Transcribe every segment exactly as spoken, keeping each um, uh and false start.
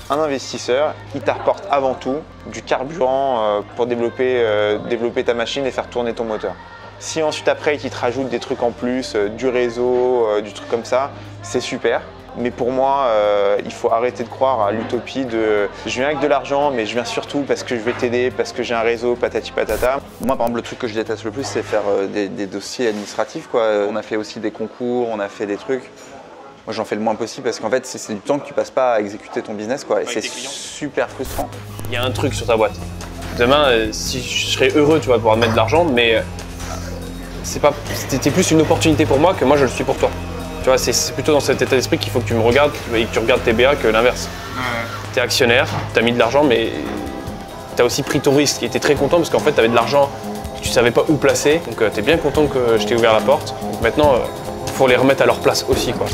un investisseur, il t'apporte avant tout du carburant euh, pour développer, euh, développer ta machine et faire tourner ton moteur. Si ensuite après il te rajoute des trucs en plus, euh, du réseau, euh, du truc comme ça, c'est super. Mais pour moi, euh, il faut arrêter de croire à l'utopie de « je viens avec de l'argent, mais je viens surtout parce que je vais t'aider, parce que j'ai un réseau, patati patata ». Moi, par exemple, le truc que je déteste le plus, c'est faire euh, des, des dossiers administratifs, quoi. On a fait aussi des concours, on a fait des trucs. Moi, j'en fais le moins possible parce qu'en fait, c'est du temps que tu passes pas à exécuter ton business, quoi. Et c'est super frustrant. Il y a un truc sur ta boîte. Demain, euh, si je serais heureux, tu vas pouvoir mettre de l'argent, mais euh, c'est pas, c'était plus une opportunité pour moi que moi je le suis pour toi. Tu vois, c'est plutôt dans cet état d'esprit qu'il faut que tu me regardes et que tu regardes tes B A que l'inverse. Ouais. Tu es actionnaire, tu as mis de l'argent, mais tu as aussi pris ton risque et tu es très content parce qu'en fait, tu avais de l'argent que tu savais pas où placer. Donc, euh, tu es bien content que je t'ai ouvert la porte. Donc, maintenant, il euh, faut les remettre à leur place aussi, quoi.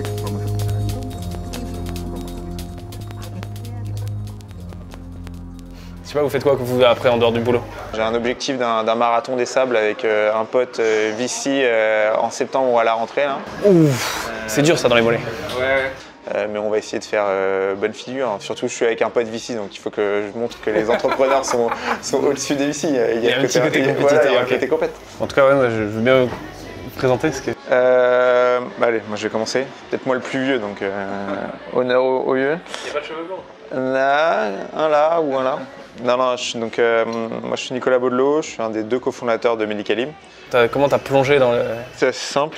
Je sais pas, vous faites quoi que vous après en dehors du boulot? J'ai un objectif d'un marathon des sables avec euh, un pote euh, V C euh, en septembre ou à la rentrée. Ouf, c'est dur ça dans les mollets. Ouais, ouais. Euh, mais on va essayer de faire euh, bonne figure. Surtout, je suis avec un pote V C, donc il faut que je montre que les entrepreneurs sont, sont au-dessus des V C. Il y a, il y a un petit côté compétiteur. Voilà, il y a un côté compète. En tout cas, ouais, moi, je veux bien vous présenter ce que... Euh, bah allez, moi je vais commencer. Peut-être moi le plus vieux, donc euh, honneur au, au vieux. Il n'y a pas de cheveux blancs? Là, un là ou un là. Non, non, je suis, donc, euh, moi je suis Nicolas Baudelot, je suis un des deux cofondateurs de Medicalib. As, comment tu as plongé dans le... C'est assez simple.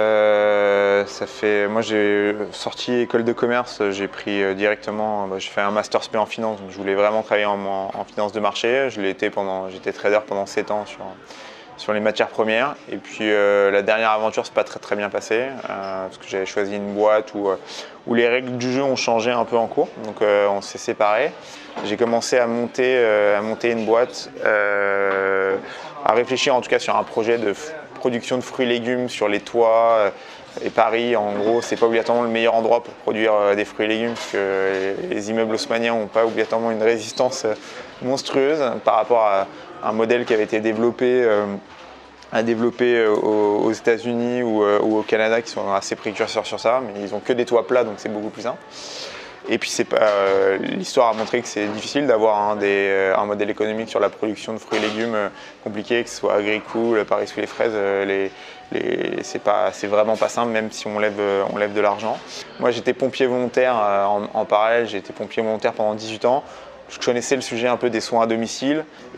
Euh, ça fait, moi j'ai sorti école de commerce, j'ai pris euh, directement, bah, j'ai fait un master spé en finance, donc je voulais vraiment travailler en, en, en finance de marché. Je l'ai été pendant, j'étais trader pendant sept ans sur, sur les matières premières. Et puis euh, la dernière aventure, c'est pas très très bien passé, euh, parce que j'avais choisi une boîte où, euh, où les règles du jeu ont changé un peu en cours, donc euh, on s'est séparés. J'ai commencé à monter, euh, à monter une boîte, euh, à réfléchir en tout cas sur un projet de production de fruits et légumes sur les toits. Euh, et Paris, en gros, c'est pas obligatoirement le meilleur endroit pour produire euh, des fruits et légumes, parce que les immeubles haussmanniens n'ont pas obligatoirement une résistance euh, monstrueuse par rapport à un modèle qui avait été développé, euh, à développer euh, aux, aux États-Unis ou, euh, ou au Canada, qui sont assez précurseurs sur ça, mais ils ont que des toits plats, donc c'est beaucoup plus simple. Et puis euh, l'histoire a montré que c'est difficile d'avoir un, euh, un modèle économique sur la production de fruits et légumes euh, compliqué, que ce soit Agricool, Paris sous les fraises, euh, les, les, c'est vraiment pas simple même si on lève, euh, on lève de l'argent. Moi j'étais pompier volontaire euh, en, en parallèle, j'ai été pompier volontaire pendant dix-huit ans. Je connaissais le sujet un peu des soins à domicile et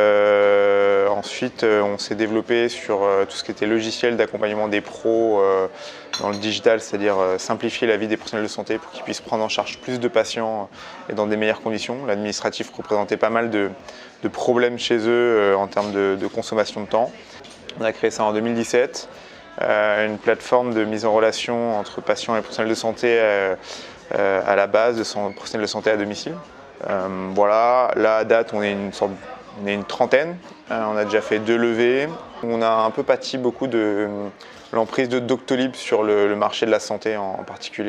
euh, ensuite euh, on s'est développé sur euh, tout ce qui était logiciel d'accompagnement des pros euh, dans le digital, c'est-à-dire euh, simplifier la vie des professionnels de santé pour qu'ils puissent prendre en charge plus de patients et dans des meilleures conditions. L'administratif représentait pas mal de, de problèmes chez eux euh, en termes de, de consommation de temps. On a créé ça en deux mille dix-sept, euh, une plateforme de mise en relation entre patients et professionnels de santé euh, euh, à la base de son, professionnels de santé à domicile. Euh, voilà, là à date on est une, sorte, on est une trentaine, euh, on a déjà fait deux levées. On a un peu pâti beaucoup de euh, l'emprise de Doctolib sur le, le marché de la santé en, en particulier.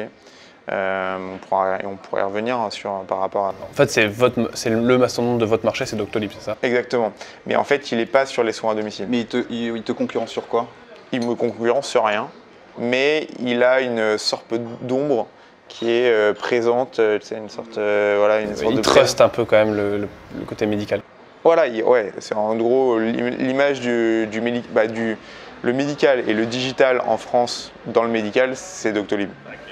Euh, on, pourra, on pourrait y revenir sur, par rapport à... En fait c'est le mastodonte de votre marché, c'est Doctolib, c'est ça? Exactement, mais en fait il n'est pas sur les soins à domicile. Mais il te, il, il te concurrence sur quoi? Il me concurrence sur rien, mais il a une sorte d'ombre qui est euh, présente, euh, tu sais, une sorte, euh, voilà, une sorte il de... truste un peu quand même le, le, le côté médical. Voilà, il, ouais, c'est en gros l'image du, du, bah, du le médical et le digital en France dans le médical, c'est Doctolib.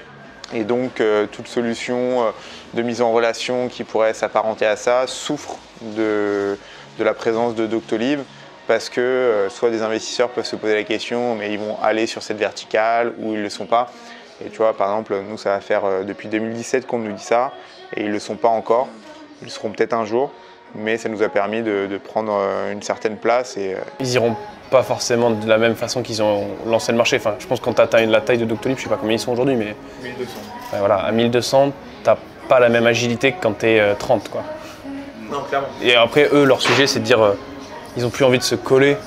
Et donc euh, toute solution euh, de mise en relation qui pourrait s'apparenter à ça souffre de, de la présence de Doctolib parce que euh, soit des investisseurs peuvent se poser la question, mais ils vont aller sur cette verticale ou ils ne le sont pas. Et tu vois, par exemple, nous, ça va faire euh, depuis deux mille dix-sept qu'on nous dit ça, et ils ne le sont pas encore. Ils le seront peut-être un jour, mais ça nous a permis de, de prendre euh, une certaine place. Et, euh... Ils iront pas forcément de la même façon qu'ils ont lancé le marché. Enfin, je pense que quand tu atteins la taille de Doctolib, je sais pas combien ils sont aujourd'hui, mais... mille deux cents. Ouais, voilà, à mille deux cents, tu n'as pas la même agilité que quand tu es euh, trente, quoi. Non, clairement. Et après, eux, leur sujet, c'est de dire... Euh, ils ont plus envie de se coller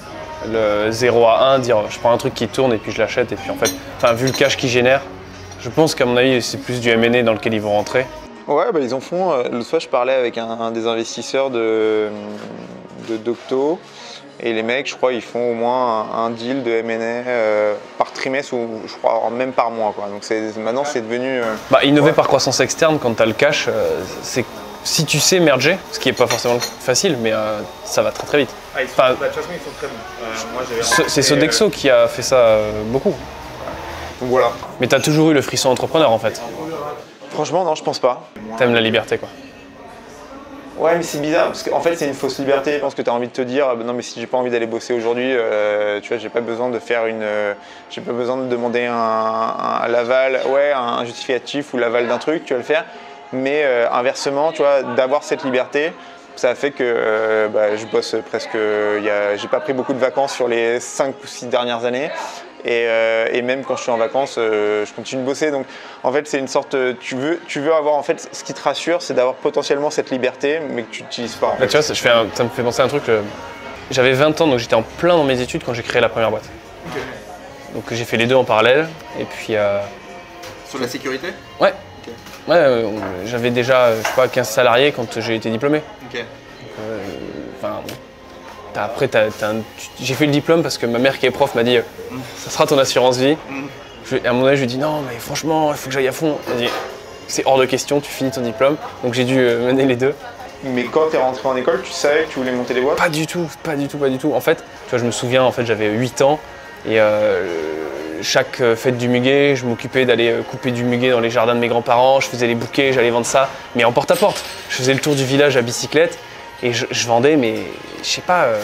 le zéro à un, dire je prends un truc qui tourne et puis je l'achète. Et puis en fait, enfin, vu le cash qu'ils génèrent, je pense qu'à mon avis, c'est plus du M and A dans lequel ils vont rentrer. Ouais, bah, ils en font. L'autre fois, je parlais avec un, un des investisseurs de, de Docto Et les mecs, je crois, ils font au moins un, un deal de M and A euh, par trimestre ou je crois même par mois, quoi. Donc c'est, maintenant, c'est devenu... Euh, bah, innover ouais. par croissance externe, quand tu as le cash, euh, c'est si tu sais merger, ce qui n'est pas forcément facile, mais euh, ça va très très vite. Ah, ils sont, enfin, bah, de toute façon, ils sont très bons. Euh, moi, j'avais ce, c'est Sodexo euh... qui a fait ça euh, beaucoup. Donc voilà. Mais tu as toujours eu le frisson entrepreneur, en fait. Franchement, non, je pense pas. T'aimes la liberté, quoi. Ouais, mais c'est bizarre, parce qu'en fait, c'est une fausse liberté. Je pense que tu as envie de te dire, non, mais si j'ai pas envie d'aller bosser aujourd'hui, euh, tu vois, j'ai pas besoin de faire une. Euh, j'ai pas besoin de demander un, un, un l'aval, ouais, un justificatif ou l'aval d'un truc, tu vas le faire. Mais euh, inversement, tu vois, d'avoir cette liberté, ça a fait que euh, bah, je bosse presque. Y a, j'ai pas pris beaucoup de vacances sur les cinq ou six dernières années. Et, euh, et même quand je suis en vacances, euh, je continue de bosser. Donc en fait, c'est une sorte. Tu veux, tu veux avoir en fait, ce qui te rassure, c'est d'avoir potentiellement cette liberté, mais que tu n'utilises pas. En fait. Bah, tu vois, ça, je fais un, ça me fait penser à un truc. Euh, j'avais vingt ans, donc j'étais en plein dans mes études quand j'ai créé la première boîte. Okay. Donc j'ai fait les deux en parallèle. Et puis. Euh, Sur la sécurité ? Ouais. Okay. Ouais, euh, j'avais déjà, je sais pas, quinze salariés quand j'ai été diplômé. Ok. Enfin. Euh, T'as, après, t'as, t'as un, j'ai fait le diplôme parce que ma mère qui est prof m'a dit mm. ça sera ton assurance vie. Mm. Je, à un moment donné, je lui ai dit non, mais franchement, il faut que j'aille à fond. Elle m'a dit c'est hors de question, tu finis ton diplôme. Donc j'ai dû euh, mener les deux. Mais quand t'es rentré en école, tu savais que tu voulais monter les boîtes ? Pas du tout, pas du tout, pas du tout. En fait, tu vois, je me souviens, en fait, j'avais huit ans et euh, chaque fête du muguet, je m'occupais d'aller couper du muguet dans les jardins de mes grands-parents. Je faisais les bouquets, j'allais vendre ça, mais en porte-à-porte. Je faisais le tour du village à bicyclette. Et je, je vendais, mais je sais pas, euh,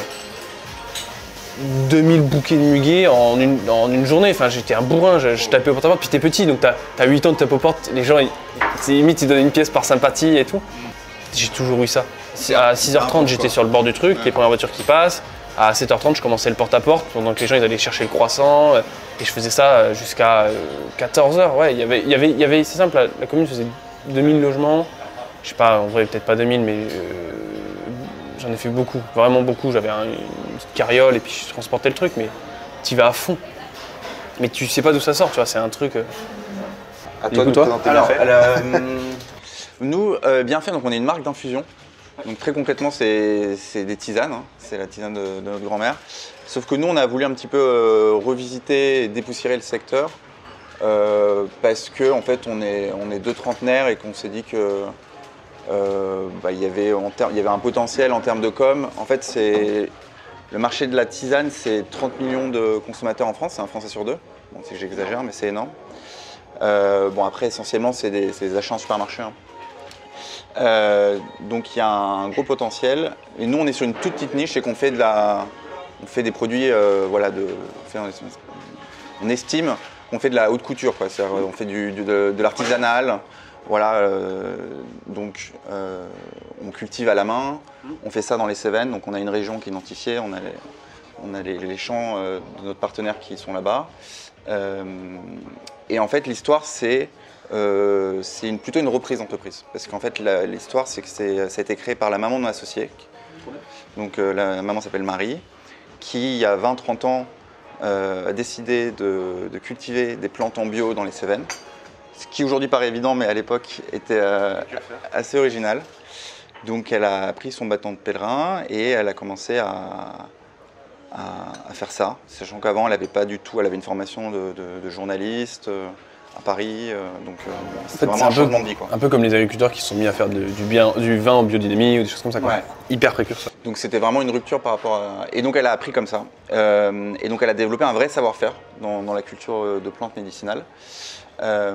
deux mille bouquets de muguet en une, en une journée. Enfin, j'étais un bourrin, je, je tapais au porte-à-porte, puis t'es petit, donc t'as as huit ans de taper aux portes, les gens, ils, c'est limite, ils donnent une pièce par sympathie et tout. J'ai toujours eu ça. À six heures trente, j'étais sur le bord du truc, les premières voitures qui passent. À sept heures trente, je commençais le porte-à-porte, pendant que les gens ils allaient chercher le croissant. Et je faisais ça jusqu'à quatorze heures. Ouais, il y avait, il y avait, il y avait, c'est simple, la, la commune faisait deux mille logements. Je sais pas, en vrai, peut-être pas deux mille, mais euh, j'en ai fait beaucoup, vraiment beaucoup. J'avais un, une petite carriole et puis je transportais le truc, mais tu y vas à fond. Mais tu sais pas d'où ça sort, tu vois, c'est un truc. Euh... À toi de nous présenter Bienfait. Alors, euh, nous, euh, Bienfait, donc on est une marque d'infusion. Donc très concrètement, c'est des tisanes, hein. C'est la tisane de, de notre grand-mère. Sauf que nous, on a voulu un petit peu euh, revisiter et dépoussiérer le secteur euh, parce que en fait, on est, on est deux trentenaires et qu'on s'est dit que euh, bah, y avait en terme, il y avait un potentiel en termes de com. En fait, c'est le marché de la tisane, c'est trente millions de consommateurs en France, c'est un Français sur deux. Bon, c'est que j'exagère, mais c'est énorme. Euh, bon, après, essentiellement, c'est des, des achats en supermarché. Hein. Euh, donc il y a un gros potentiel et nous on est sur une toute petite niche et qu'on fait de la, on fait des produits, euh, voilà, de, on, fait, on estime qu'on fait de la haute couture, quoi. On fait du, du, de, de l'artisanal, voilà, euh, donc euh, on cultive à la main, on fait ça dans les Cévennes, donc on a une région qui est identifiée, on a les, on a les, les champs euh, de notre partenaire qui sont là-bas euh, et en fait l'histoire c'est Euh, c'est une, plutôt une reprise d'entreprise. Parce qu'en fait, l'histoire, c'est que ça a été créé par la maman de mon associé. Donc, euh, la maman s'appelle Marie, qui, il y a vingt trente ans, euh, a décidé de, de cultiver des plantes en bio dans les Cévennes. Ce qui aujourd'hui paraît évident, mais à l'époque était euh, assez original. Donc, elle a pris son bâton de pèlerin et elle a commencé à, à, à faire ça. Sachant qu'avant, elle n'avait pas du tout, elle avait une formation de, de, de journaliste. Euh, à Paris, euh, donc euh, c'est vraiment un, un changement de vie. Quoi. Un peu comme les agriculteurs qui se sont mis à faire de, du, bien, du vin en biodynamie ou des choses comme ça, quoi. Ouais. Hyper précurseur. Donc c'était vraiment une rupture par rapport à... Et donc elle a appris comme ça. Euh, et donc elle a développé un vrai savoir-faire dans, dans la culture de plantes médicinales. Euh,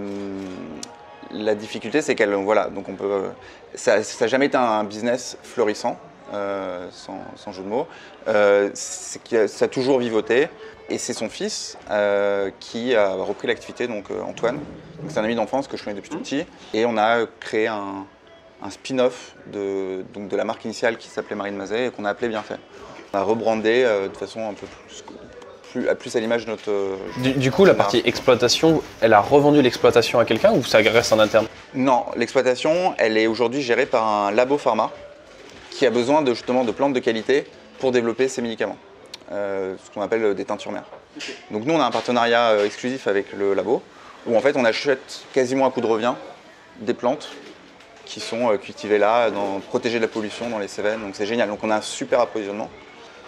la difficulté c'est qu'elle, voilà, donc on peut... Ça n'a jamais été un business florissant, euh, sans, sans jeu de mots. Euh, que ça a toujours vivoté. Et c'est son fils euh, qui a repris l'activité, donc euh, Antoine. C'est un ami d'enfance que je connais depuis tout petit. Et on a créé un, un spin-off de, donc de la marque initiale qui s'appelait Marine Mazet et qu'on a appelé Bienfait. On a rebrandé euh, de façon un peu plus, plus, plus à l'image de notre... Euh, du, du coup, la partie exploitation, elle a revendu l'exploitation à quelqu'un ou ça reste en interne? Non, l'exploitation, elle est aujourd'hui gérée par un labo pharma qui a besoin de, justement de plantes de qualité pour développer ses médicaments. Euh, ce qu'on appelle des teintures mères. Okay. Donc nous on a un partenariat euh, exclusif avec le labo où en fait on achète quasiment à coup de revient des plantes qui sont euh, cultivées là, dans, protégées de la pollution dans les Cévennes, donc c'est génial. Donc on a un super approvisionnement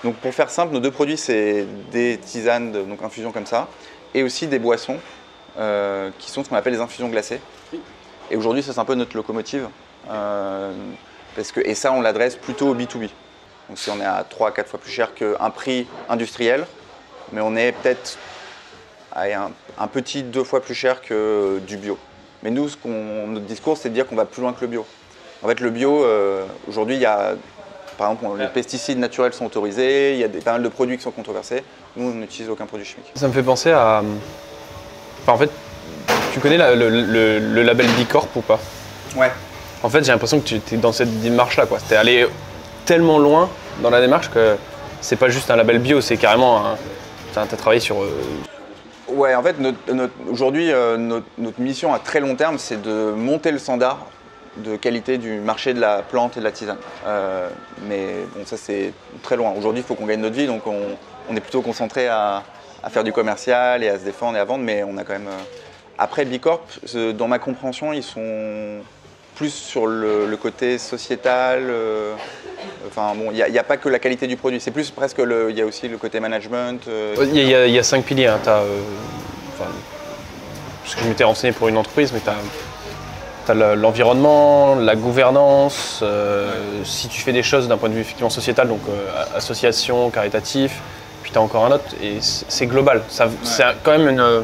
Donc pour faire simple, nos deux produits, c'est des tisanes, de, donc infusions comme ça, et aussi des boissons euh, qui sont ce qu'on appelle les infusions glacées. Et aujourd'hui, ça c'est un peu notre locomotive. Euh, parce que, et ça, on l'adresse plutôt au B deux B. Donc si on est à trois à quatre fois plus cher qu'un prix industriel, mais on est peut-être à un, un petit deux fois plus cher que du bio. Mais nous, ce qu'on, notre discours, c'est de dire qu'on va plus loin que le bio. En fait, le bio, euh, aujourd'hui, il y a, par exemple, les pesticides naturels sont autorisés, il y a des, pas mal de produits qui sont controversés. Nous, on n'utilise aucun produit chimique. Ça me fait penser à... Enfin, en fait, tu connais la, le, le, le label B Corp ou pas? Ouais. En fait, j'ai l'impression que tu es dans cette démarche-là, quoi. Tu es allé tellement loin dans la démarche que c'est pas juste un label bio, c'est carrément un... Tu as travaillé sur... Euh... Ouais, en fait, notre, notre, aujourd'hui, euh, notre, notre mission à très long terme, c'est de monter le standard de qualité du marché de la plante et de la tisane. Euh, mais bon, ça, c'est très loin. Aujourd'hui, il faut qu'on gagne notre vie, donc on, on est plutôt concentré à, à faire du commercial et à se défendre et à vendre, mais on a quand même... Euh... Après, B Corp, dans ma compréhension, ils sont plus sur le, le côté sociétal. Euh, enfin, bon, il n'y a, a pas que la qualité du produit, c'est plus presque, le, il y a aussi le côté management. Euh... Il, y a, il y a cinq piliers. Hein. T'as, euh, enfin, parce que je m'étais renseigné pour une entreprise, mais tu as l'environnement, la gouvernance, euh, ouais. Si tu fais des choses d'un point de vue effectivement sociétal, donc euh, association, caritatif, puis tu as encore un autre, et c'est global. Ça, ouais. C'est quand même une...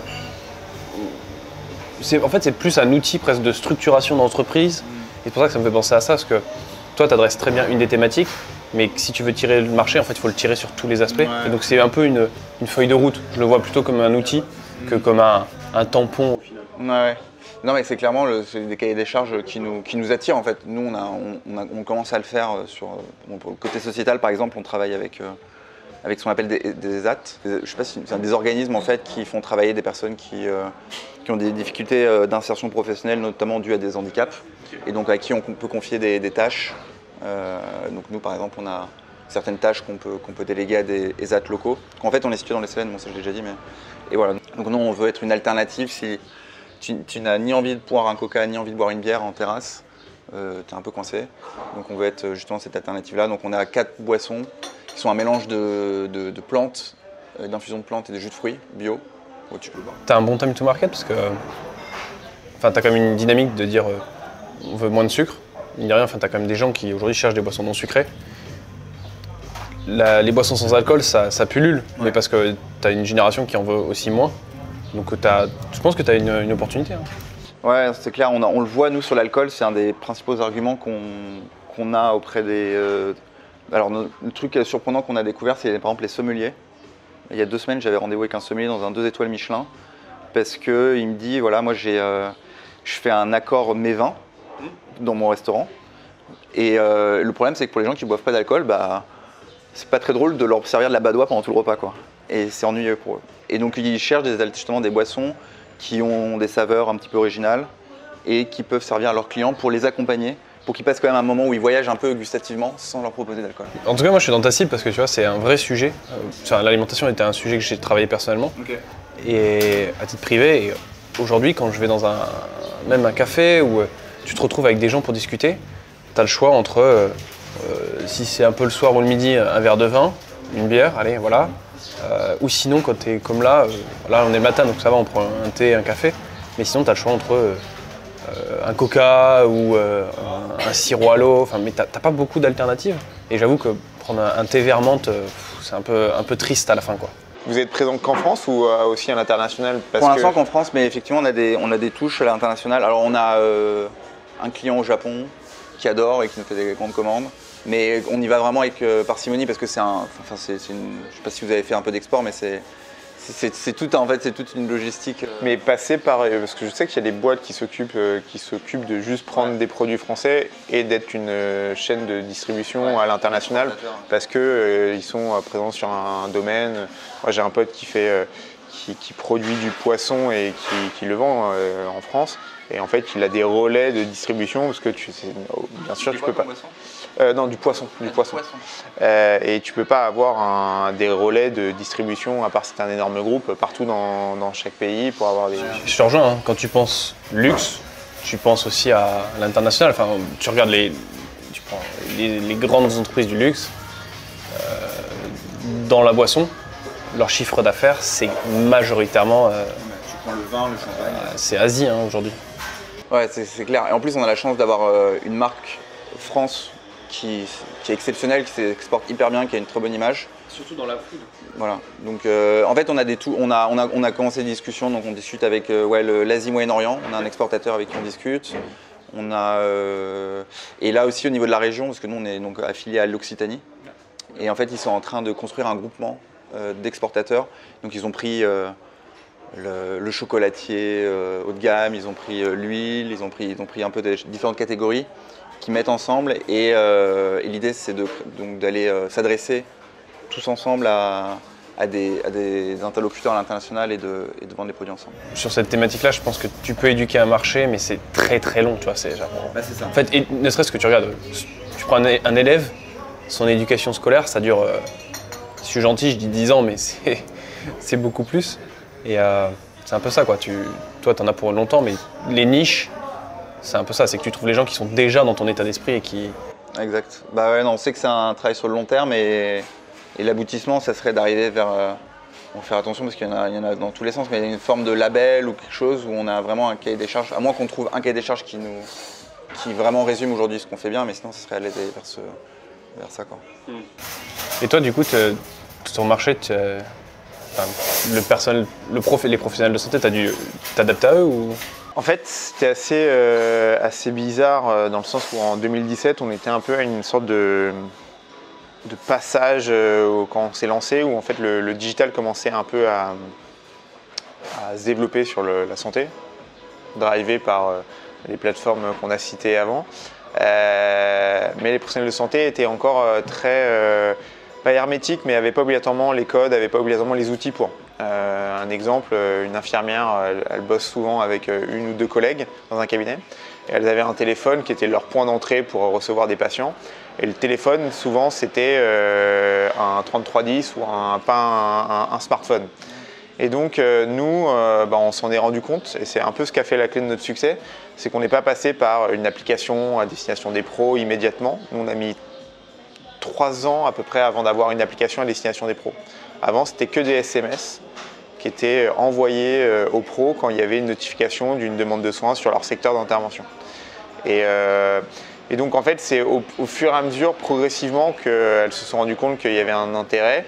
En fait, c'est plus un outil presque de structuration d'entreprise. Mm. Et c'est pour ça que ça me fait penser à ça, parce que toi, tu adresses très bien une des thématiques, mais si tu veux tirer le marché, en fait, il faut le tirer sur tous les aspects. Ouais. Et donc, c'est un peu une, une feuille de route. Je le vois plutôt comme un outil mm. que comme un, un tampon au final. Ouais. Non, mais c'est clairement le, des cahiers des charges qui nous, qui nous attirent, en fait. Nous, on, a, on, on, a, on commence à le faire sur bon, pour le côté sociétal, par exemple, on travaille avec... Euh, avec ce qu'on appelle des, des E S A T. Je sais pas si c'est des organismes en fait qui font travailler des personnes qui, euh, qui ont des difficultés euh, d'insertion professionnelle, notamment dues à des handicaps, et donc à qui on peut confier des, des tâches. Euh, donc nous par exemple, on a certaines tâches qu'on peut, qu'on peut déléguer à des E S A T locaux. En fait, on est situé dans les Cévennes, bon ça je l'ai déjà dit, mais et voilà. Donc nous on veut être une alternative si tu, tu n'as ni envie de boire un coca, ni envie de boire une bière en terrasse, euh, tu es un peu coincé. Donc on veut être justement cette alternative-là. Donc on a quatre boissons qui sont un mélange de, de, de plantes, euh, d'infusion de plantes et de jus de fruits bio. Oh, tu peux boire. Tu as un bon time to market parce que enfin, tu as quand même une dynamique de dire euh, on veut moins de sucre. Il n'y a rien, enfin, tu as quand même des gens qui aujourd'hui cherchent des boissons non sucrées. La, les boissons sans alcool, ça, ça pullule, ouais. Mais parce que tu as une génération qui en veut aussi moins. Donc as, je pense que tu as une, une opportunité. Hein. Ouais, c'est clair, on, a, on le voit nous sur l'alcool, c'est un des principaux arguments qu'on qu'on a auprès des... Euh, Alors, le truc surprenant qu'on a découvert, c'est par exemple les sommeliers. Il y a deux semaines, j'avais rendez-vous avec un sommelier dans un deux étoiles Michelin parce qu'il me dit, voilà, moi j'ai, euh, je fais un accord mes vins dans mon restaurant. Et euh, le problème, c'est que pour les gens qui ne boivent pas d'alcool, bah, c'est pas très drôle de leur servir de la badoie pendant tout le repas, quoi. Et c'est ennuyeux pour eux. Et donc, ils cherchent des, justement des boissons qui ont des saveurs un petit peu originales et qui peuvent servir à leurs clients pour les accompagner, pour qu'ils passent quand même un moment où ils voyagent un peu gustativement sans leur proposer d'alcool. En tout cas, moi je suis dans ta cible parce que tu vois, c'est un vrai sujet. Enfin, l'alimentation était un sujet que j'ai travaillé personnellement. Okay. Et à titre privé. Et aujourd'hui, quand je vais dans un, même un café où tu te retrouves avec des gens pour discuter, tu as le choix entre, euh, si c'est un peu le soir ou le midi, un verre de vin, une bière, allez, voilà. Euh, ou sinon, quand tu es comme là, euh, là on est le matin donc ça va, on prend un thé, un café. Mais sinon, tu as le choix entre euh, un coca ou euh, un, un sirop à l'eau, enfin, mais t'as pas beaucoup d'alternatives. Et j'avoue que prendre un, un thé vert menthe, c'est un peu, un peu triste à la fin, quoi. Vous êtes présent qu'en France ou euh, aussi à l'international? Pour l'instant qu'en France, mais effectivement on a des, on a des touches à l'international. Alors on a euh, un client au Japon qui adore et qui nous fait des grandes commandes. Mais on y va vraiment avec euh, parcimonie parce que c'est un, enfin c'est une, je sais pas si vous avez fait un peu d'export, mais c'est C'est tout, en fait, c'est toute une logistique. Mais passer par, parce que je sais qu'il y a des boîtes qui s'occupent, qui s'occupent de juste prendre ouais. des produits français et d'être une chaîne de distribution ouais, à l'international parce que euh, ils sont présents sur un domaine. Moi, j'ai un pote qui fait, euh, qui, qui produit du poisson et qui, qui le vend euh, en France. Et en fait, il a des relais de distribution parce que tu, bien sûr, tu peux pas. Euh, non, du poisson, du ah, poisson. poisson. Euh, et tu peux pas avoir un, des relais de distribution, à part si c'est un énorme groupe, partout dans, dans chaque pays pour avoir des... Je te rejoins, hein. Quand tu penses luxe, tu penses aussi à l'international. Enfin, tu regardes les, tu prends les, les grandes entreprises du luxe, euh, dans la boisson, leur chiffre d'affaires, c'est majoritairement. Euh, tu prends le vin, le champagne. Euh, c'est Asie hein, aujourd'hui. Ouais, c'est clair. Et en plus, on a la chance d'avoir euh, une marque France qui, qui est exceptionnelle, qui s'exporte hyper bien, qui a une très bonne image. Surtout dans la food. Voilà. Donc, euh, en fait, on a des tout, on a, on a, on a commencé des discussions. Donc, on discute avec euh, ouais, l'Asie Moyen-Orient. On a un exportateur avec qui on discute. On a euh, et là aussi au niveau de la région, parce que nous, on est donc affilié à l'Occitanie. Et en fait, ils sont en train de construire un groupement euh, d'exportateurs. Donc, ils ont pris euh, le, le chocolatier euh, haut de gamme, ils ont pris euh, l'huile, ils ont pris, ils ont pris un peu des différentes catégories qui mettent ensemble. Et, euh, et l'idée, c'est de, donc d'aller euh, s'adresser tous ensemble à, à, des, à des interlocuteurs à l'international et de, et de vendre les produits ensemble. Sur cette thématique-là, je pense que tu peux éduquer un marché, mais c'est très très long, tu vois. C'est genre... bah, c'est ça. En fait, et, ne serait-ce que tu regardes, tu prends un, un élève, son éducation scolaire, ça dure, euh, si je suis gentil, je dis dix ans, mais c'est beaucoup plus. Et euh, c'est un peu ça, quoi. Tu, toi, tu en as pour longtemps, mais les niches, c'est un peu ça. C'est que tu trouves les gens qui sont déjà dans ton état d'esprit et qui... Exact. Bah ouais, non, on sait que c'est un travail sur le long terme et, et l'aboutissement, ça serait d'arriver vers... Euh, on va faire attention parce qu'il y, y en a dans tous les sens, mais il y a une forme de label ou quelque chose où on a vraiment un cahier des charges, à moins qu'on trouve un cahier des charges qui, nous, qui vraiment résume aujourd'hui ce qu'on fait bien, mais sinon, ça serait aller vers, ce, vers ça, quoi. Et toi, du coup, ton marché, enfin, le personnel, le prof, les professionnels de santé, tu as dû t'adapter à eux ou... En fait, c'était assez, euh, assez bizarre euh, dans le sens où en deux mille dix-sept, on était un peu à une sorte de, de passage euh, quand on s'est lancé, où en fait le, le digital commençait un peu à, à se développer sur le, la santé, drivé par euh, les plateformes qu'on a citées avant. Euh, mais les professionnels de santé étaient encore euh, très, euh, pas hermétiques, mais n'avaient pas obligatoirement les codes, n'avaient pas obligatoirement les outils pour. Euh, un exemple, une infirmière, elle, elle bosse souvent avec une ou deux collègues dans un cabinet. Et elles avaient un téléphone qui était leur point d'entrée pour recevoir des patients. Et le téléphone, souvent, c'était euh, un trente-trois dix ou un, pas un, un, un smartphone. Et donc, euh, nous, euh, bah, on s'en est rendu compte, et c'est un peu ce qui a fait la clé de notre succès, c'est qu'on n'est pas passé par une application à destination des pros immédiatement. Nous, on a mis trois ans à peu près avant d'avoir une application à destination des pros. Avant, c'était que des S M S qui étaient envoyés aux pros quand il y avait une notification d'une demande de soins sur leur secteur d'intervention. Et, euh, et donc, en fait, c'est au, au fur et à mesure, progressivement, qu'elles se sont rendues compte qu'il y avait un intérêt.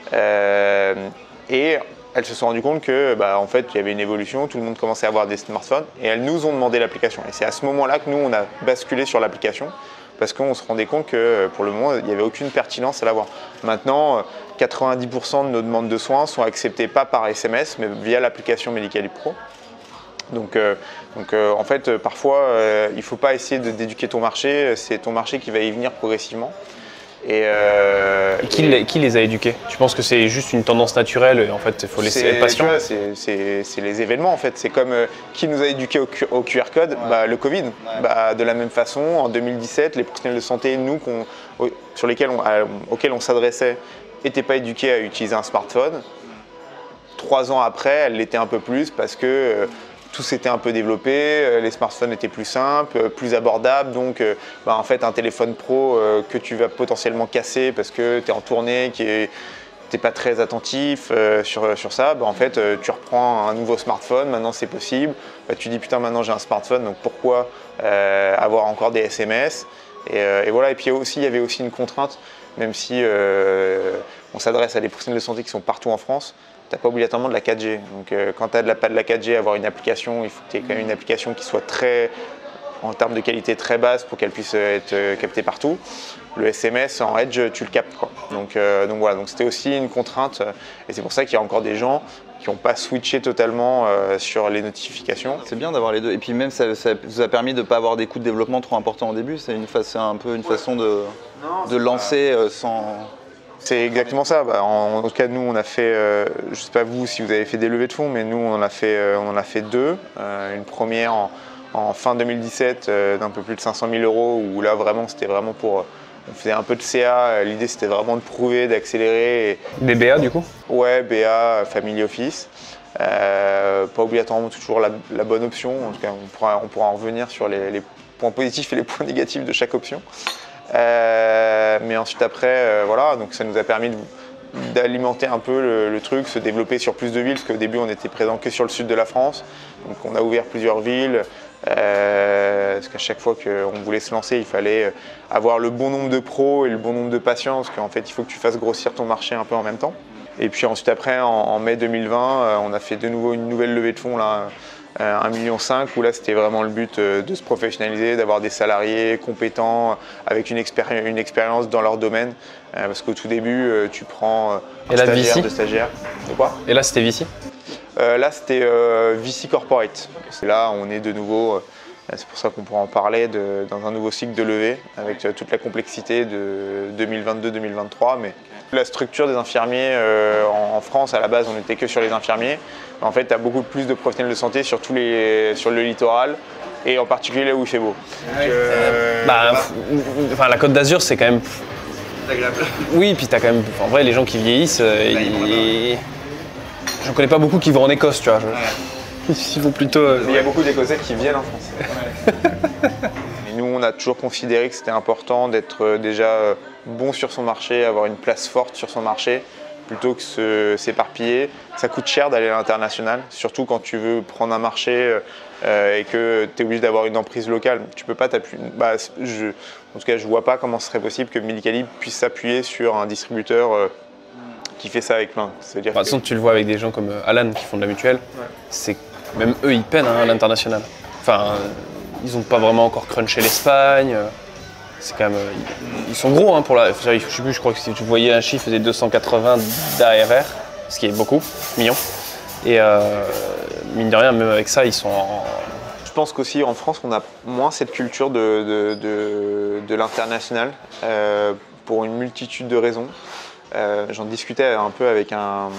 Euh, et elles se sont rendues compte que, bah, en fait, il y avait une évolution, tout le monde commençait à avoir des smartphones, et elles nous ont demandé l'application. Et c'est à ce moment-là que nous, on a basculé sur l'application, parce qu'on se rendait compte que pour le moment, il n'y avait aucune pertinence à l'avoir. Maintenant, quatre-vingt-dix pour cent de nos demandes de soins sont acceptées pas par S M S, mais via l'application Medicalib Pro. Donc, euh, donc euh, en fait, parfois, euh, il ne faut pas essayer d'éduquer ton marché, c'est ton marché qui va y venir progressivement. Et, euh, et, qui, et les, qui les a éduqués? Tu penses que c'est juste une tendance naturelle et en fait, il faut laisser être patient? C'est les événements en fait. C'est comme euh, qui nous a éduqués au, au Q R code, ouais. bah, le Covid. Ouais. Bah, de la même façon, en deux mille dix-sept, les professionnels de santé, nous, on, sur lesquels on, à, auxquels on s'adressait, n'étaient pas éduqués à utiliser un smartphone. Trois ans après, elles l'étaient un peu plus parce que euh, tout s'était un peu développé, les smartphones étaient plus simples, plus abordables, donc bah, en fait un téléphone pro euh, que tu vas potentiellement casser parce que tu es en tournée, qui est, t'es pas très attentif euh, sur, sur ça, bah, en fait euh, tu reprends un nouveau smartphone, maintenant c'est possible, bah, tu dis putain maintenant j'ai un smartphone, donc pourquoi euh, avoir encore des S M S et, euh, et voilà, et puis aussi il y avait aussi une contrainte, même si euh, on s'adresse à des professionnels de santé qui sont partout en France, tu n'as pas obligatoirement de la quatre G. Donc euh, quand tu n'as pas de la quatre G, avoir une application, il faut que tu aies quand même une application qui soit très, en termes de qualité très basse pour qu'elle puisse être captée partout. Le S M S en Edge, tu le captes, quoi. Donc, euh, donc voilà, donc c'était aussi une contrainte et c'est pour ça qu'il y a encore des gens qui n'ont pas switché totalement euh, sur les notifications. C'est bien d'avoir les deux. Et puis même, ça, ça vous a permis de ne pas avoir des coûts de développement trop importants au début. C'est un peu une façon de, non, de lancer pas... sans... C'est exactement ça. Bah, en, en tout cas, nous, on a fait, euh, je ne sais pas vous si vous avez fait des levées de fonds, mais nous, on en a fait, euh, on en a fait deux. Euh, une première en, en fin deux mille dix-sept euh, d'un peu plus de cinq cent mille euros, où là, vraiment, c'était vraiment pour... On faisait un peu de C A. L'idée, c'était vraiment de prouver, d'accélérer. Et... Des B A, du coup? Ouais, B A, Family Office. Euh, pas obligatoirement toujours la, la bonne option. En tout cas, on pourra, on pourra en revenir sur les, les points positifs et les points négatifs de chaque option. Euh, mais ensuite après, euh, voilà, donc ça nous a permis de, d'alimenter un peu le, le truc, se développer sur plus de villes, parce qu'au début on était présent que sur le sud de la France, donc on a ouvert plusieurs villes, euh, parce qu'à chaque fois qu'on voulait se lancer, il fallait avoir le bon nombre de pros et le bon nombre de patients, parce qu'en fait il faut que tu fasses grossir ton marché un peu en même temps. Et puis ensuite après, en, en mai deux mille vingt, on a fait de nouveau une nouvelle levée de fonds, là, un virgule cinq million, où là c'était vraiment le but de se professionnaliser, d'avoir des salariés compétents, avec une, expéri une expérience dans leur domaine. Parce qu'au tout début, tu prends un stagiaire, deux stagiaires. De quoi ? Et là c'était Vici ? euh, Là c'était euh, Vici Corporate. Là on est de nouveau, euh, c'est pour ça qu'on pourra en parler, de, dans un nouveau cycle de levée, avec euh, toute la complexité de deux mille vingt-deux deux mille vingt-trois. Mais la structure des infirmiers euh, en, en France, à la base on n'était que sur les infirmiers. En fait, tu as beaucoup plus de professionnels de santé sur, tous les, sur le littoral et en particulier là où il fait beau. Donc, euh, bah, enfin, la Côte d'Azur, c'est quand même agréable. Oui, puis tu as quand même. En vrai, les gens qui vieillissent, euh, et... j'en connais pas beaucoup qui vont en Écosse, tu vois. Je... Ouais. Ils vont plutôt. Euh... Il y a beaucoup d'Écossais qui viennent en France. Ouais. Et nous, on a toujours considéré que c'était important d'être déjà bon sur son marché, avoir une place forte sur son marché, plutôt que s'éparpiller. Ça coûte cher d'aller à l'international, surtout quand tu veux prendre un marché euh, et que tu es obligé d'avoir une emprise locale. Tu peux pas t'appuyer. Bah, je, en tout cas, je vois pas comment ce serait possible que Medicalib puisse s'appuyer sur un distributeur euh, qui fait ça avec plein. De toute façon, que... tu le vois avec des gens comme Alan qui font de la mutuelle. Ouais. C'est même eux, ils peinent hein, à l'international. Enfin, ils n'ont pas vraiment encore crunché l'Espagne. C'est quand même, ils sont gros hein, pour la. Je sais plus, je crois que si tu voyais un chiffre, ils faisaient deux cent quatre-vingts d'A R R, ce qui est beaucoup, millions. Et euh, mine de rien, même avec ça, ils sont en. Je pense qu'aussi en France, on a moins cette culture de, de, de, de l'international euh, pour une multitude de raisons. Euh, J'en discutais un peu avec un,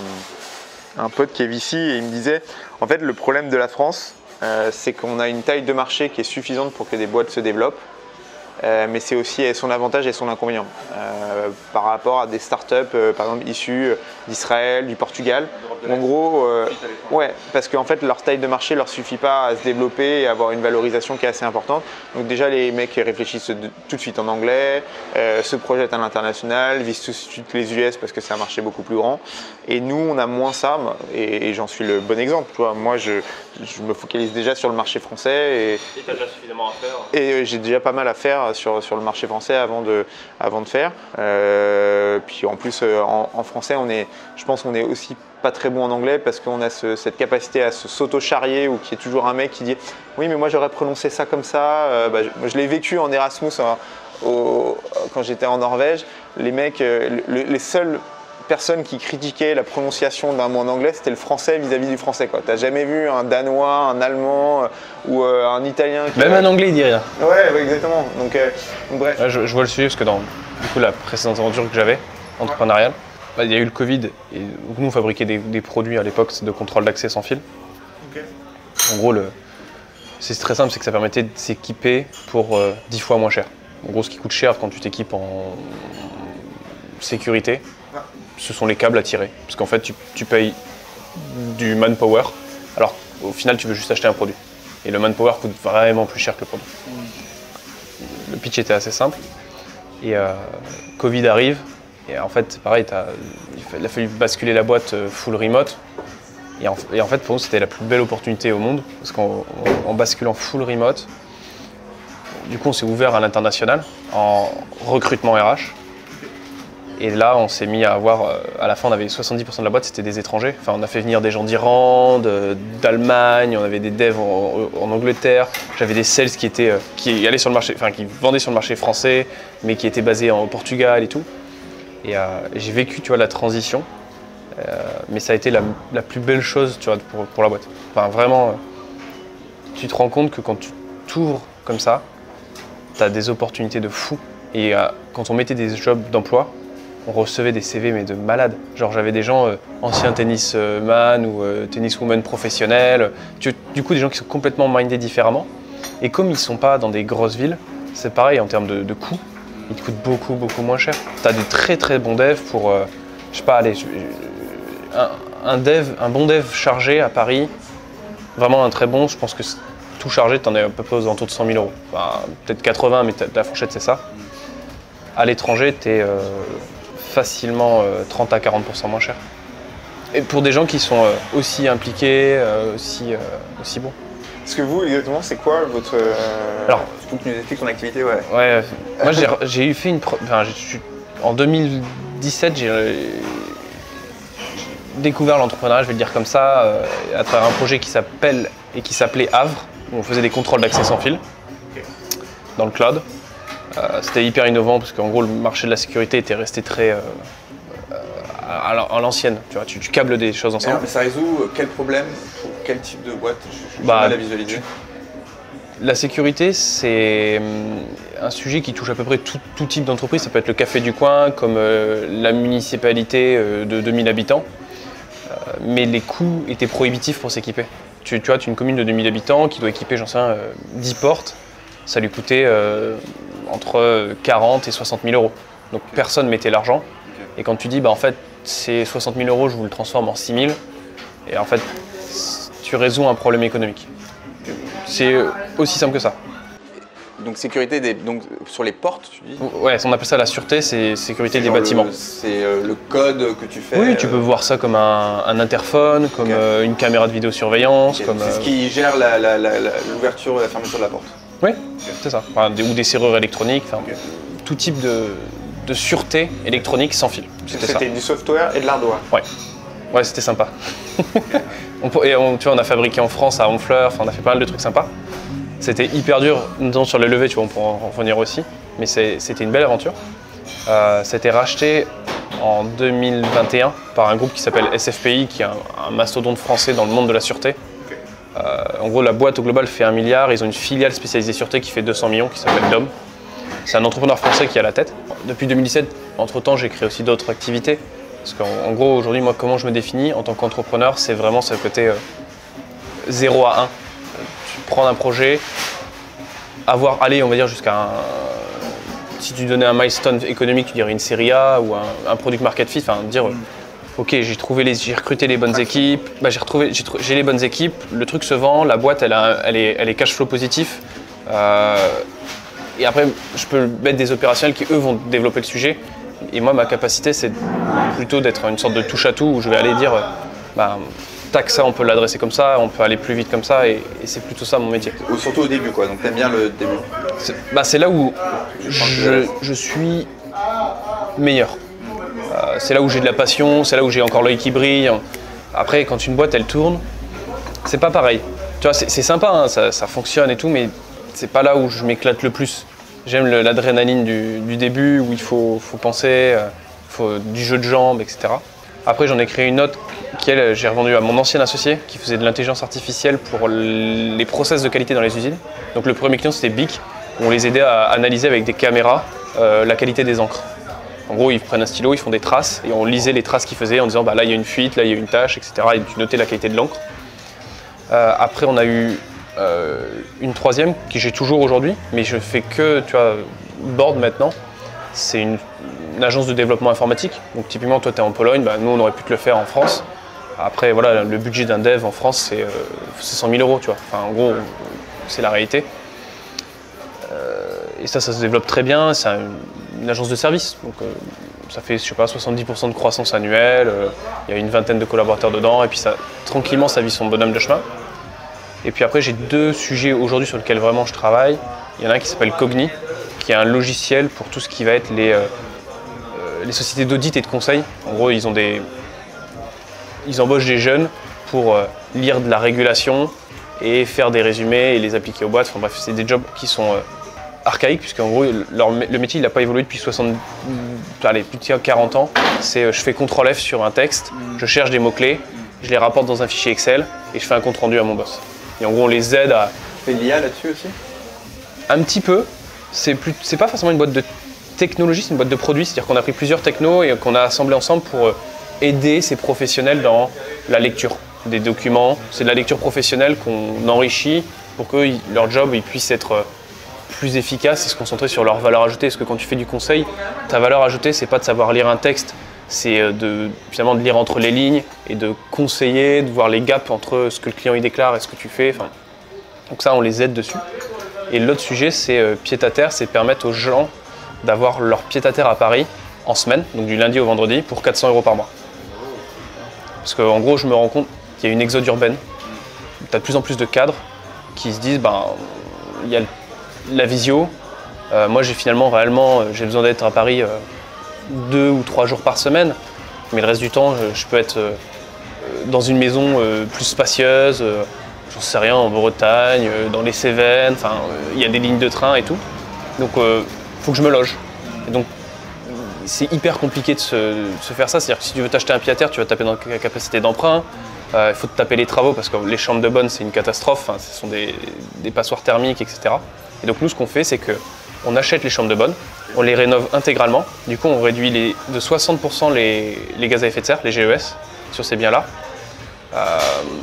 un pote qui est Vici et il me disait en fait, le problème de la France, euh, c'est qu'on a une taille de marché qui est suffisante pour que des boîtes se développent. Euh, mais c'est aussi son avantage et son inconvénient euh, par rapport à des startups euh, par exemple issues d'Israël, du Portugal. En gros, euh, ouais, parce qu'en fait leur taille de marché leur suffit pas à se développer et à avoir une valorisation qui est assez importante. Donc déjà les mecs réfléchissent de, tout de suite en anglais, euh, se projettent à l'international, visent tout de suite les U S parce que c'est un marché beaucoup plus grand. Et nous on a moins ça, et, et j'en suis le bon exemple. Tu vois, moi je, je me focalise déjà sur le marché français et tu as déjà suffisamment à faire. Et euh, j'ai déjà pas mal à faire sur, sur le marché français avant de, avant de faire. Euh, puis en plus euh, en, en français on est, je pense qu'on est aussi pas très bon en anglais parce qu'on a ce, cette capacité à se s'auto-charrier ou qu'il y ait toujours un mec qui dit oui mais moi j'aurais prononcé ça comme ça. Euh, bah, je je l'ai vécu en Erasmus hein, au, quand j'étais en Norvège. Les mecs, euh, le, les seuls personnes qui critiquaient la prononciation d'un mot en anglais, c'était le français vis-à-vis -vis du français. Tu n'as jamais vu un danois, un allemand euh, ou euh, un italien qui Même a... un anglais, il dit rien. Ouais, ouais exactement. Donc, euh, donc bref. Ouais, je, je vois le sujet parce que dans du coup, la précédente aventure que j'avais, entrepreneuriale, bah, il y a eu le Covid et donc, nous on fabriquait des, des produits à l'époque de contrôle d'accès sans fil. Okay. En gros, c'est très simple, c'est que ça permettait de s'équiper pour euh, dix fois moins cher. En gros, ce qui coûte cher quand tu t'équipes en sécurité, ce sont les câbles à tirer. Parce qu'en fait, tu, tu payes du manpower, alors au final, tu veux juste acheter un produit. Et le manpower coûte vraiment plus cher que le produit. Le pitch était assez simple. Et euh, Covid arrive. Et en fait, c'est pareil, as, il a fallu basculer la boîte full remote. Et en, et en fait, pour nous, c'était la plus belle opportunité au monde. Parce qu'en en basculant full remote, du coup, on s'est ouvert à l'international en recrutement R H. Et là, on s'est mis à avoir, à la fin, on avait soixante-dix pour cent de la boîte, c'était des étrangers. Enfin, on a fait venir des gens d'Iran, d'Allemagne, on avait des devs en, en Angleterre. J'avais des sales qui étaient, qui allaient sur le marché, enfin, qui vendaient sur le marché français, mais qui étaient basés en Portugal et tout. Et euh, j'ai vécu, tu vois, la transition. Euh, mais ça a été la, la plus belle chose, tu vois, pour, pour la boîte. Enfin, vraiment, tu te rends compte que quand tu t'ouvres comme ça, tu as des opportunités de fou. Et euh, quand on mettait des jobs d'emploi, on recevait des C V mais de malades. Genre j'avais des gens euh, anciens tennisman ou euh, tenniswoman professionnels. Tu, du coup des gens qui sont complètement mindés différemment. Et comme ils ne sont pas dans des grosses villes, c'est pareil en termes de, de coûts. Ils te coûtent beaucoup beaucoup moins cher. Tu as des très très bons devs pour, euh, je sais pas, allez, je, je, un, un dev, un bon dev chargé à Paris, vraiment un très bon, je pense que tout chargé, tu en es à peu près aux alentours de cent mille euros. Enfin, peut-être quatre-vingts, mais la fourchette c'est ça. À l'étranger, tu es euh, facilement euh, trente à quarante pour cent moins cher. Et pour des gens qui sont euh, aussi impliqués, euh, aussi, euh, aussi bons. Parce que vous, exactement, c'est quoi votre... Euh... Alors, tu peux nous expliquer ton activité, ouais. Ouais, moi j'ai eu fait une... Pro... Enfin, en deux mille dix-sept, j'ai découvert l'entrepreneuriat, je vais le dire comme ça, euh, à travers un projet qui s'appelle et qui s'appelait Havre, où on faisait des contrôles d'accès sans fil dans le cloud. Euh, C'était hyper innovant parce qu'en gros le marché de la sécurité était resté très euh, à, à l'ancienne. Tu vois, tu, tu câbles des choses ensemble. Mais, mais ça résout quel problème pour quel type de boîte? Je, je bah, mal à visualiser. Tu... La sécurité, c'est un sujet qui touche à peu près tout, tout type d'entreprise. Ça peut être le café du coin, comme euh, la municipalité euh, de deux mille habitants. Euh, mais les coûts étaient prohibitifs pour s'équiper. Tu, tu vois, tu as une commune de deux mille habitants qui doit équiper, j'en sais rien, euh, dix portes. Ça lui coûtait euh, entre quarante et soixante mille euros. Donc personne mettait l'argent. Et quand tu dis, bah, en fait, ces soixante mille euros, je vous le transforme en six mille, et en fait, tu résous un problème économique. C'est aussi simple que ça. Donc sécurité des, donc, sur les portes, tu dis? Ouais, on appelle ça la sûreté, c'est sécurité des bâtiments. C'est euh, le code que tu fais? Oui, tu peux euh... voir ça comme un, un interphone, comme okay. euh, une caméra de vidéosurveillance. Okay. C'est ce qui gère l'ouverture et la fermeture de la porte? Oui, okay. C'est ça. Enfin, des, ou des serrures électroniques, enfin, okay. Tout type de, de sûreté électronique sans fil. C'était du software et de l'hardware? Ouais, ouais, c'était sympa. on, et on, tu vois, on a fabriqué en France à Honfleur, enfin, on a fait pas mal de trucs sympas. C'était hyper dur, notamment sur les levées, tu vois, on pourra en revenir aussi, mais c'était une belle aventure. Euh, C'était racheté en deux mille vingt et un par un groupe qui s'appelle S F P I, qui est un, un mastodonte français dans le monde de la sûreté. Okay. Euh, en gros, la boîte au global fait un milliard, ils ont une filiale spécialisée sûreté qui fait deux cents millions, qui s'appelle D O M. C'est un entrepreneur français qui a la tête. Depuis deux mille dix-sept, entre-temps, j'ai créé aussi d'autres activités. Parce qu'en gros, aujourd'hui, moi, comment je me définis en tant qu'entrepreneur, c'est vraiment ce côté euh, zéro à un. Prendre un projet, avoir, allez, on va dire jusqu'à un... Si tu donnais un milestone économique, tu dirais une série A ou un, un product market fit, enfin dire, mm. ok, j'ai trouvé les, j'ai recruté les bonnes équipes, bah, j'ai retrouvé, j'ai les bonnes équipes, le truc se vend, la boîte, elle, a, elle, est, elle est cash flow positif. Euh, et après, je peux mettre des opérationnels qui, eux, vont développer le sujet. Et moi, ma capacité, c'est plutôt d'être une sorte de touche-à-tout où je vais aller dire, bah, tac, ça, on peut l'adresser comme ça, on peut aller plus vite comme ça, et, et c'est plutôt ça mon métier. Surtout au début, quoi. Donc t'aimes bien le début. C'est bah, là où je, je suis meilleur. Euh, c'est là où j'ai de la passion, c'est là où j'ai encore l'œil qui brille. Après, quand une boîte, elle tourne, c'est pas pareil. Tu vois, c'est sympa, hein, ça, ça fonctionne et tout, mais c'est pas là où je m'éclate le plus. J'aime l'adrénaline du, du début, où il faut, faut penser, euh, faut du jeu de jambes, et cetera. Après, j'en ai créé une autre qui, elle, j'ai revendu à mon ancien associé qui faisait de l'intelligence artificielle pour les process de qualité dans les usines. Donc le premier client, c'était Bic, où on les aidait à analyser avec des caméras euh, la qualité des encres. En gros, ils prennent un stylo, ils font des traces, et on lisait les traces qu'ils faisaient en disant bah, là, il y a une fuite, là, il y a une tache, et cetera. Et tu notais la qualité de l'encre. Euh, après, on a eu euh, une troisième, que j'ai toujours aujourd'hui, mais je fais que, tu vois, Board maintenant. C'est une, une agence de développement informatique. Donc typiquement, toi, tu es en Pologne, bah, nous, on aurait pu te le faire en France. Après, voilà, le budget d'un dev en France, c'est euh, cent mille euros, tu vois. Enfin, en gros, c'est la réalité. Euh, et ça, ça se développe très bien. C'est un, une agence de service. Donc, euh, ça fait, je sais pas, soixante-dix pour cent de croissance annuelle. Il euh, y a une vingtaine de collaborateurs dedans. Et puis, ça, tranquillement, ça vit son bonhomme de chemin. Et puis après, j'ai deux sujets aujourd'hui sur lesquels vraiment je travaille. Il y en a un qui s'appelle Cogni, qui est un logiciel pour tout ce qui va être les, euh, les sociétés d'audit et de conseil. En gros, ils ont des... Ils embauchent des jeunes pour euh, lire de la régulation et faire des résumés et les appliquer aux boîtes. Enfin bref, c'est des jobs qui sont euh, archaïques, puisqu'en gros, leur, le métier il n'a pas évolué depuis soixante, allez, plus de quarante ans. C'est euh, je fais contrôle F sur un texte, je cherche des mots-clés, je les rapporte dans un fichier Excel et je fais un compte-rendu à mon boss. Et en gros, on les aide à... Tu fais de l'I A là-dessus aussi? Un petit peu. C'est pas forcément une boîte de technologie, c'est une boîte de produits. C'est-à-dire qu'on a pris plusieurs technos et qu'on a assemblé ensemble pour... Euh, aider ces professionnels dans la lecture des documents. C'est de la lecture professionnelle qu'on enrichit pour que leur job ils puissent être plus efficaces et se concentrer sur leur valeur ajoutée. Parce que quand tu fais du conseil, ta valeur ajoutée, c'est pas de savoir lire un texte, c'est de, finalement de lire entre les lignes et de conseiller, de voir les gaps entre ce que le client il déclare et ce que tu fais. Enfin, donc ça, on les aide dessus. Et l'autre sujet, c'est euh, pied-à-terre, c'est permettre aux gens d'avoir leur pied-à-terre à Paris en semaine, donc du lundi au vendredi, pour quatre cents euros par mois. Parce qu'en gros, je me rends compte qu'il y a une exode urbaine. Tu as de plus en plus de cadres qui se disent, ben, il y a la visio. Euh, moi, j'ai finalement, réellement, j'ai besoin d'être à Paris euh, deux ou trois jours par semaine. Mais le reste du temps, je, je peux être euh, dans une maison euh, plus spacieuse, euh, j'en sais rien, en Bretagne, euh, dans les Cévennes, enfin, il euh, y a des lignes de train et tout. Donc, il euh, faut que je me loge. Et donc, c'est hyper compliqué de se, de se faire ça. C'est-à-dire que si tu veux t'acheter un pied-à-terre, tu vas taper dans la capacité d'emprunt. Il euh, faut te taper les travaux parce que les chambres de bonne, c'est une catastrophe. Enfin, ce sont des, des passoires thermiques, et cetera. Et donc, nous, ce qu'on fait, c'est qu'on achète les chambres de bonne, on les rénove intégralement. Du coup, on réduit les, de soixante pour cent les, les gaz à effet de serre, les G E S, sur ces biens-là. Euh...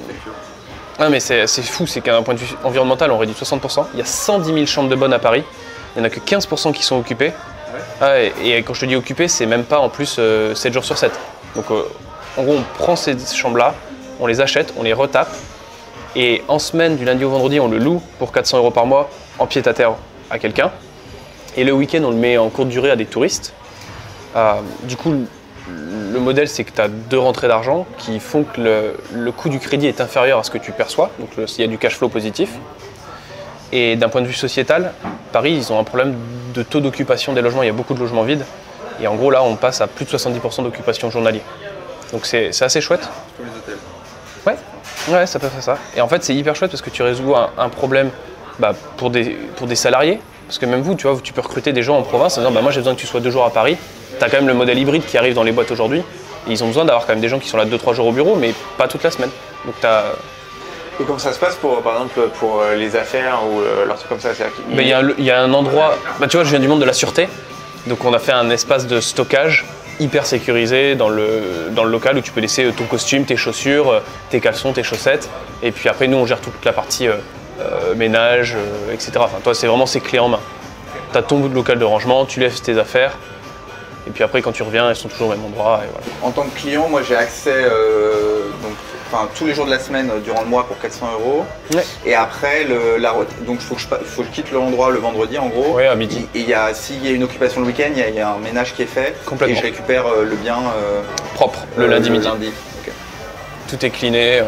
Ah, mais c'est fou, c'est qu'un point de vue environnemental, on réduit soixante pour cent. Il y a cent dix mille chambres de bonne à Paris. Il n'y en a que quinze pour cent qui sont occupées. Ah, et, et quand je te dis occupées, c'est même pas en plus euh, sept jours sur sept. Donc, euh, en gros, on prend ces chambres-là, on les achète, on les retape. Et en semaine, du lundi au vendredi, on le loue pour quatre cents euros par mois en pied-à-terre à quelqu'un. Et le week-end, on le met en courte durée à des touristes. Euh, du coup, le modèle, c'est que tu as deux rentrées d'argent qui font que le, le coût du crédit est inférieur à ce que tu perçois. Donc, il y a du cash flow positif. Et d'un point de vue sociétal, Paris, ils ont un problème de taux d'occupation des logements. Il y a beaucoup de logements vides. Et en gros, là, on passe à plus de soixante-dix pour cent d'occupation journalier. Donc, c'est assez chouette. Comme les hôtels. Ouais, ouais, ça peut faire ça. Et en fait, c'est hyper chouette parce que tu résous un, un problème bah, pour, des, pour des salariés. Parce que même vous, tu vois, tu peux recruter des gens en province en disant bah, moi j'ai besoin que tu sois deux jours à Paris. Tu as quand même le modèle hybride qui arrive dans les boîtes aujourd'hui. Et ils ont besoin d'avoir quand même des gens qui sont là deux trois jours au bureau, mais pas toute la semaine. Donc t'as... Et comment ça se passe pour, par exemple, pour les affaires ou euh, leurs trucs comme ça? Il y, y, y a un endroit, bah, tu vois, je viens du monde de la sûreté. Donc on a fait un espace de stockage hyper sécurisé dans le, dans le local où tu peux laisser ton costume, tes chaussures, tes caleçons, tes chaussettes. Et puis après, nous, on gère toute la partie euh, euh, ménage, euh, et cetera. Enfin, toi, c'est vraiment ces clés en main. Tu as ton bout de local de rangement, tu laisses tes affaires. Et puis après, quand tu reviens, elles sont toujours au même endroit. Et voilà. En tant que client, moi, j'ai accès euh, donc, enfin, tous les jours de la semaine euh, durant le mois pour quatre cents euros. Ouais. Et après, le, la, donc il faut, faut que je quitte l'endroit le vendredi, en gros. Ouais, à midi. Et il y a, s'il y a une occupation le week-end, il y, y a un ménage qui est fait. Complètement. Et je récupère euh, le bien euh, propre le lundi le midi. Lundi. Okay. Tout est cleané. Euh...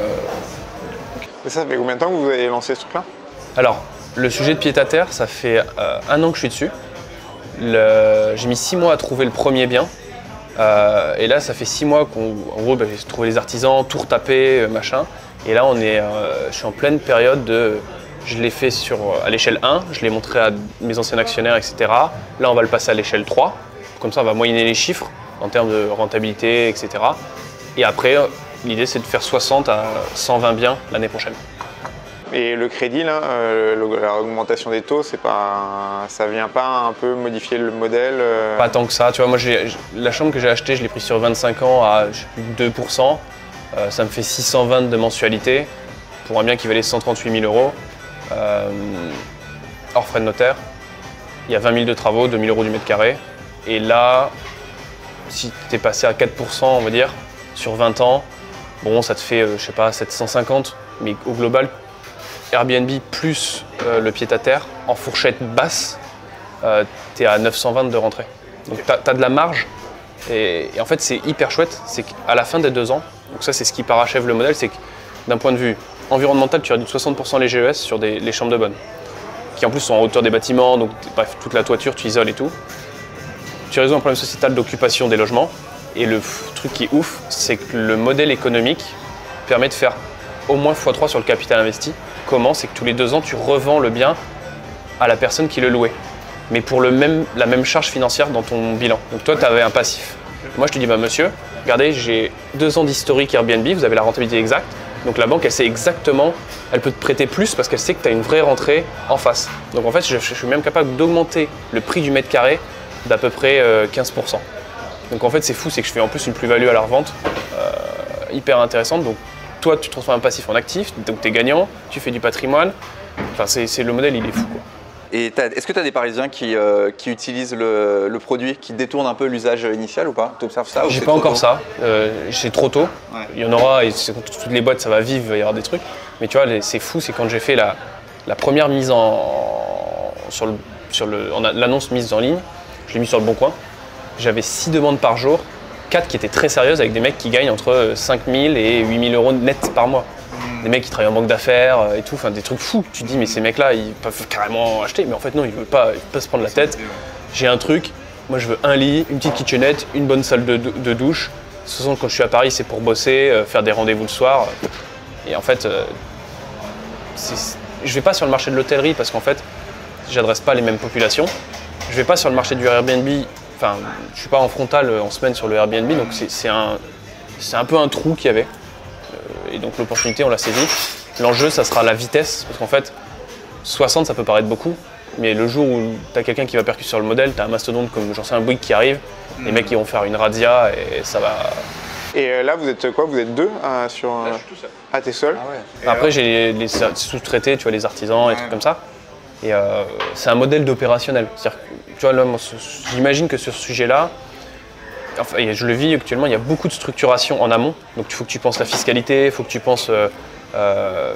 Et ça fait combien de temps que vous avez lancé ce truc-là? Alors, le sujet de pied-à-terre, ça fait euh, un an que je suis dessus. J'ai mis six mois à trouver le premier bien. Euh, et là, ça fait six mois qu'en gros, bah, j'ai trouvé les artisans, tout retapé, machin. Et là, on est, euh, je suis en pleine période de... Je l'ai fait sur, à l'échelle un, je l'ai montré à mes anciens actionnaires, et cetera. Là, on va le passer à l'échelle trois. Comme ça, on va moyenner les chiffres en termes de rentabilité, et cetera. Et après, l'idée, c'est de faire soixante à cent vingt biens l'année prochaine. Et le crédit, là, euh, l'augmentation des taux, c'est pas, ça vient pas un peu modifier le modèle euh... Pas tant que ça. Tu vois, moi, la chambre que j'ai achetée, je l'ai prise sur vingt-cinq ans à je sais plus, deux pour cent. Euh, ça me fait six cent vingt de mensualité pour un bien qui valait cent trente-huit mille euros. Euh, hors frais de notaire. Il y a vingt mille de travaux, deux mille euros du mètre carré. Et là, si tu es passé à quatre pour cent, on va dire, sur vingt ans, bon, ça te fait, euh, je sais pas, sept cent cinquante. Mais au global, Airbnb plus euh, le pied-à-terre, en fourchette basse, euh, tu es à neuf cent vingt de rentrée. Donc tu as, as de la marge. Et, et en fait, c'est hyper chouette. C'est qu'à la fin des deux ans, donc ça, c'est ce qui parachève le modèle, c'est que d'un point de vue environnemental, tu réduis de soixante pour cent les G E S sur des, les chambres de bonne, qui en plus sont en hauteur des bâtiments, donc bref, toute la toiture, tu isoles et tout. Tu résous un problème sociétal d'occupation des logements. Et le truc qui est ouf, c'est que le modèle économique permet de faire au moins fois trois sur le capital investi. Comment? C'est que tous les deux ans, tu revends le bien à la personne qui le louait, mais pour le même, la même charge financière dans ton bilan. Donc toi, tu avais un passif. Moi, je te dis, bah, monsieur, regardez, j'ai deux ans d'historique Airbnb, vous avez la rentabilité exacte. Donc la banque, elle sait exactement, elle peut te prêter plus parce qu'elle sait que tu as une vraie rentrée en face. Donc en fait, je, je suis même capable d'augmenter le prix du mètre carré d'à peu près euh, quinze pour cent. Donc en fait, c'est fou, c'est que je fais en plus une plus-value à la revente euh, hyper intéressante. Donc toi, tu transformes un passif en actif, donc tu es gagnant, tu fais du patrimoine. Enfin, c'est le modèle, il est fou, quoi. Et est-ce que tu as des Parisiens qui, euh, qui utilisent le, le produit, qui détournent un peu l'usage initial ou pas? Tu observes ça? J'ai pas encore ça, euh, c'est trop tôt. Ouais. Il y en aura, et toutes les boîtes, ça va vivre, il va y avoir des trucs. Mais tu vois, c'est fou, c'est quand j'ai fait la, la première mise en... sur le, sur le, l'annonce mise en ligne, je l'ai mis sur le Bon Coin. j'avais six demandes par jour, quatre qui étaient très sérieuses avec des mecs qui gagnent entre cinq mille et huit mille euros net par mois. Des mecs qui travaillent en banque d'affaires et tout, enfin des trucs fous. Tu te dis mais ces mecs-là ils peuvent carrément acheter, mais en fait non, ils veulent pas, ils peuvent pas se prendre la tête. J'ai un truc, moi je veux un lit, une petite kitchenette, une bonne salle de, de, de douche. De toute façon quand je suis à Paris c'est pour bosser, euh, faire des rendez-vous le soir. Et en fait, euh, je vais pas sur le marché de l'hôtellerie parce qu'en fait j'adresse pas les mêmes populations. Je vais pas sur le marché du Airbnb, enfin je suis pas en frontal en semaine sur le Airbnb, donc c'est un, un peu un trou qu'il y avait. Et donc l'opportunité, on l'a saisie. L'enjeu, ça sera la vitesse, parce qu'en fait, soixante, ça peut paraître beaucoup, mais le jour où tu as quelqu'un qui va percuter sur le modèle, tu as un mastodonte comme j'en sais un Bouygues qui arrive, mmh. les mecs ils vont faire une razzia et ça va. Et là, vous êtes quoi? Vous êtes deux euh, sur un... Là, je suis tout seul. Ah, t'es seul? Ah ouais. Après, j'ai les, les sous-traités, tu vois, les artisans, ouais. et trucs comme ça. Et euh, c'est un modèle d'opérationnel. C'est-à-dire, tu vois, là, j'imagine que sur ce sujet-là, enfin, je le vis actuellement, il y a beaucoup de structuration en amont. Donc il faut que tu penses la fiscalité, il faut que tu penses euh, euh,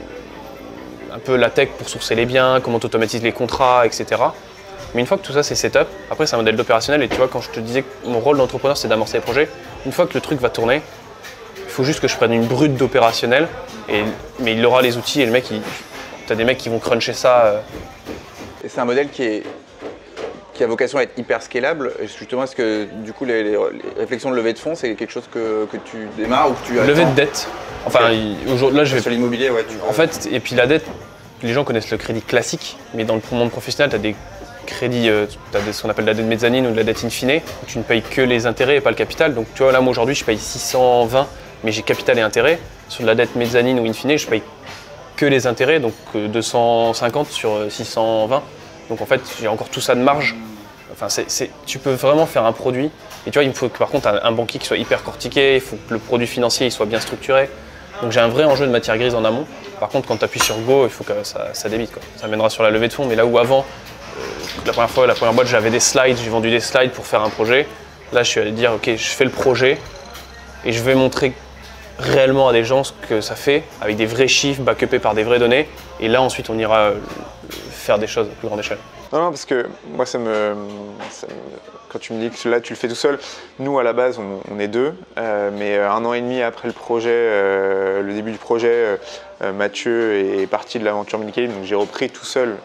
un peu la tech pour sourcer les biens, comment tu automatises les contrats, et cetera. Mais une fois que tout ça c'est setup, après c'est un modèle d'opérationnel et tu vois quand je te disais que mon rôle d'entrepreneur c'est d'amorcer les projets, une fois que le truc va tourner, il faut juste que je prenne une brute d'opérationnel, et, mais il aura les outils et le mec, tu as des mecs qui vont cruncher ça. Euh. Et c'est un modèle qui est... qui a vocation à être hyper scalable. Justement, est-ce que du coup les, les, les réflexions de levée de fonds, c'est quelque chose que, que tu démarres ou que tu as levée de dette. Enfin, okay. il, là je vais sur l'immobilier, ouais. Tu en fait, et puis la dette, les gens connaissent le crédit classique, mais dans le monde professionnel, tu as des crédits, euh, tu as ce qu'on appelle de la dette mezzanine ou de la dette in fine, où tu ne payes que les intérêts et pas le capital. Donc tu vois, là moi aujourd'hui, je paye six cent vingt, mais j'ai capital et intérêt. Sur de la dette mezzanine ou in fine, je paye que les intérêts, donc deux cent cinquante sur six cent vingt. Donc en fait, j'ai encore tout ça de marge. Enfin, c'est, c'est, tu peux vraiment faire un produit. Et tu vois, il me faut que par contre un, un banquier qui soit hyper cortiqué, il faut que le produit financier il soit bien structuré. Donc j'ai un vrai enjeu de matière grise en amont. Par contre, quand tu appuies sur Go, il faut que ça, ça débite, quoi. Ça mènera sur la levée de fonds. Mais là où avant, euh, la première fois, la première boîte, j'avais des slides, j'ai vendu des slides pour faire un projet. Là, je suis allé dire, ok, je fais le projet et je vais montrer réellement à des gens ce que ça fait, avec des vrais chiffres, backupés par des vraies données. Et là, ensuite, on ira faire des choses à plus grande échelle. Non, non, parce que moi, ça me, ça me, quand tu me dis que là, tu le fais tout seul, nous, à la base, on, on est deux, euh, mais un an et demi après le projet, euh, le début du projet, euh, Mathieu est parti de l'aventure Medicalim, donc j'ai repris tout seul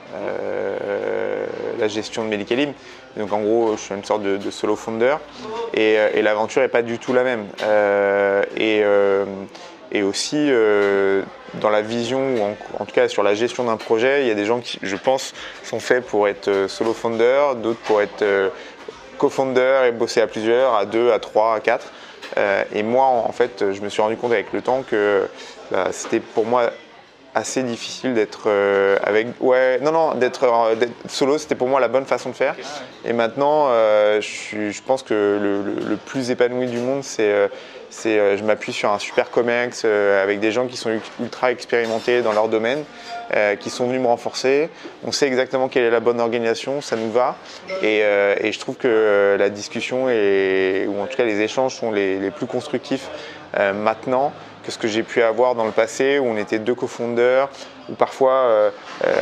euh, la gestion de Medicalim. Donc en gros, je suis une sorte de, de solo founder, et, et l'aventure n'est pas du tout la même. Euh, et, euh, et aussi, euh, dans la vision, ou en, en tout cas sur la gestion d'un projet, il y a des gens qui, je pense, sont faits pour être solo founder, d'autres pour être euh, co-founder et bosser à plusieurs, à deux, à trois, à quatre. Euh, et moi, en fait, je me suis rendu compte avec le temps que bah, c'était pour moi assez difficile d'être euh, avec ouais non non d'être euh, solo, c'était pour moi la bonne façon de faire. Et maintenant euh, je, je pense que le, le, le plus épanoui du monde, c'est euh, c'est euh, je m'appuie sur un super comex euh, avec des gens qui sont ultra expérimentés dans leur domaine, euh, qui sont venus me renforcer. On sait exactement quelle est la bonne organisation, ça nous va, et, euh, et je trouve que euh, la discussion est, ou en tout cas les échanges sont les, les plus constructifs euh, maintenant que ce que j'ai pu avoir dans le passé, où on était deux co-founders, où parfois euh,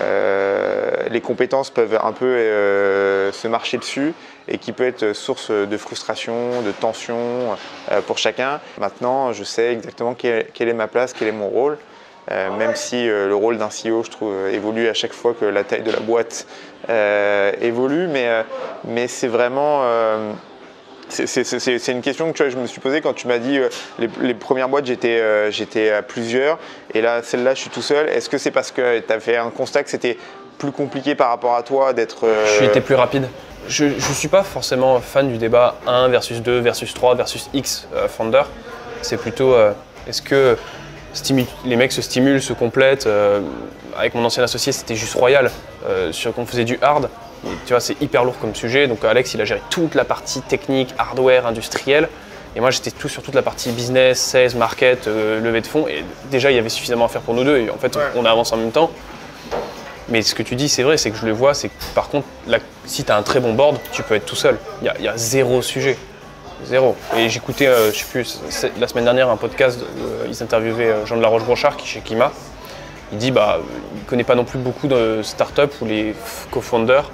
euh, les compétences peuvent un peu euh, se marcher dessus et qui peut être source de frustration, de tension euh, pour chacun. Maintenant, je sais exactement quelle, quelle est ma place, quel est mon rôle, euh, même si euh, le rôle d'un C E O, je trouve, évolue à chaque fois que la taille de la boîte euh, évolue, mais, euh, mais c'est vraiment... Euh, C'est une question que tu vois, je me suis posée quand tu m'as dit euh, les, les premières boîtes, j'étais euh, j'étais à plusieurs, et là, celle-là, je suis tout seul. Est-ce que c'est parce que tu as fait un constat que c'était plus compliqué par rapport à toi d'être… Euh... Je suis été plus rapide. Je ne suis pas forcément fan du débat un versus deux versus trois versus X euh, founder. C'est plutôt, euh, est-ce que les mecs se stimulent, se complètent. euh, Avec mon ancien associé, c'était juste royal. Euh, sur qu'on faisait du hard. Et, tu vois, c'est hyper lourd comme sujet. Donc Alex, il a géré toute la partie technique, hardware, industrielle. Et moi, j'étais tout sur toute la partie business, sales, market, euh, levée de fonds. Et déjà, il y avait suffisamment à faire pour nous deux. Et en fait, ouais. on avance en même temps. Mais ce que tu dis, c'est vrai, c'est que je le vois. C'est que par contre, là, si tu as un très bon board, tu peux être tout seul. Il y a, y a zéro sujet. Zéro. Et j'écoutais, euh, je sais plus, la semaine dernière, un podcast. Euh, ils interviewaient euh, Jean de la Roche-Brochard, qui est chez Kima. Il dit bah, il ne connaît pas non plus beaucoup de startups où les co-founders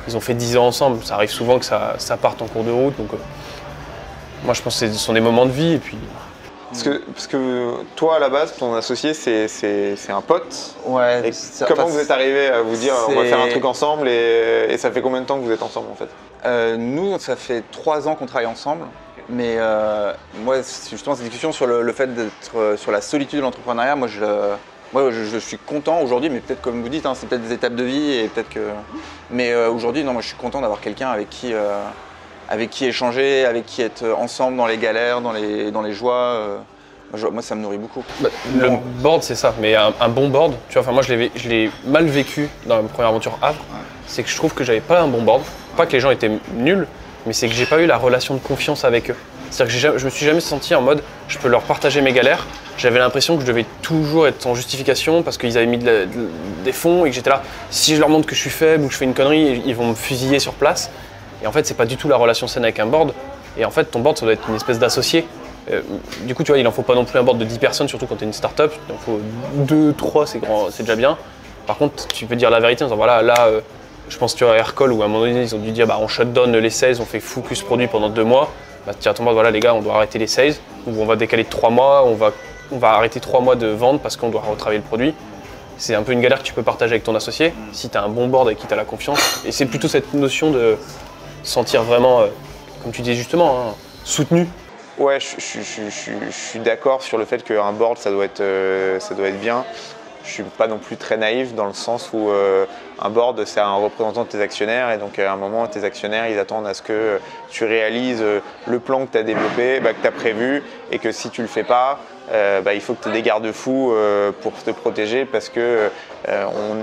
ils ont fait dix ans ensemble. Ça arrive souvent que ça, ça parte en cours de route. Donc, euh, moi, je pense que ce sont des moments de vie. Et puis... Parce que, parce que toi, à la base, ton associé, c'est un pote. Ouais. Et comment vous êtes arrivé à vous dire on va faire un truc ensemble et, et ça fait combien de temps que vous êtes ensemble en fait? euh, Nous, ça fait trois ans qu'on travaille ensemble. Mais euh, moi, justement, cette discussion sur le, le fait d'être sur la solitude de l'entrepreneuriat, moi, je, moi je, je suis content aujourd'hui, mais peut-être comme vous dites, hein, c'est peut-être des étapes de vie et peut-être que. Mais euh, aujourd'hui, non, moi, je suis content d'avoir quelqu'un avec qui. Euh, avec qui échanger, avec qui être ensemble dans les galères, dans les, dans les joies. Euh, moi, ça me nourrit beaucoup. Bah, le board, c'est ça, mais un, un bon board, tu vois, enfin, moi je l'ai mal vécu dans ma première aventure Havre, c'est que je trouve que j'avais pas un bon board, pas que les gens étaient nuls, mais c'est que j'ai pas eu la relation de confiance avec eux. C'est-à-dire que je me suis jamais senti en mode, je peux leur partager mes galères, j'avais l'impression que je devais toujours être en justification parce qu'ils avaient mis de la, de, des fonds et que j'étais là, si je leur montre que je suis faible ou que je fais une connerie, ils vont me fusiller sur place. Et en fait, c'est pas du tout la relation saine avec un board. Et en fait, ton board, ça doit être une espèce d'associé. Euh, du coup, tu vois, il en faut pas non plus un board de dix personnes, surtout quand tu es une start-up. Il en faut deux, trois, c'est déjà bien. Par contre, tu peux dire la vérité en disant, voilà, là, euh, je pense que tu as Aircall où à un moment donné, ils ont dû dire, bah, on shutdown les sales, on fait focus produit pendant deux mois. Bah, tiens, ton board, voilà, les gars, on doit arrêter les sales. Ou on va décaler de trois mois, on va, on va arrêter trois mois de vente parce qu'on doit retravailler le produit. C'est un peu une galère que tu peux partager avec ton associé, si tu as un bon board avec qui tu as la confiance. Et c'est plutôt cette notion de sentir vraiment, euh, comme tu disais justement, hein, soutenu. Ouais, je, je, je, je, je suis d'accord sur le fait qu'un board, ça doit être, euh, ça doit être bien. Je ne suis pas non plus très naïf dans le sens où euh, un board, c'est un représentant de tes actionnaires et donc à un moment, tes actionnaires, ils attendent à ce que tu réalises le plan que tu as développé, bah, que tu as prévu et que si tu ne le fais pas, euh, bah, il faut que tu aies des garde-fous euh, pour te protéger parce que euh, on...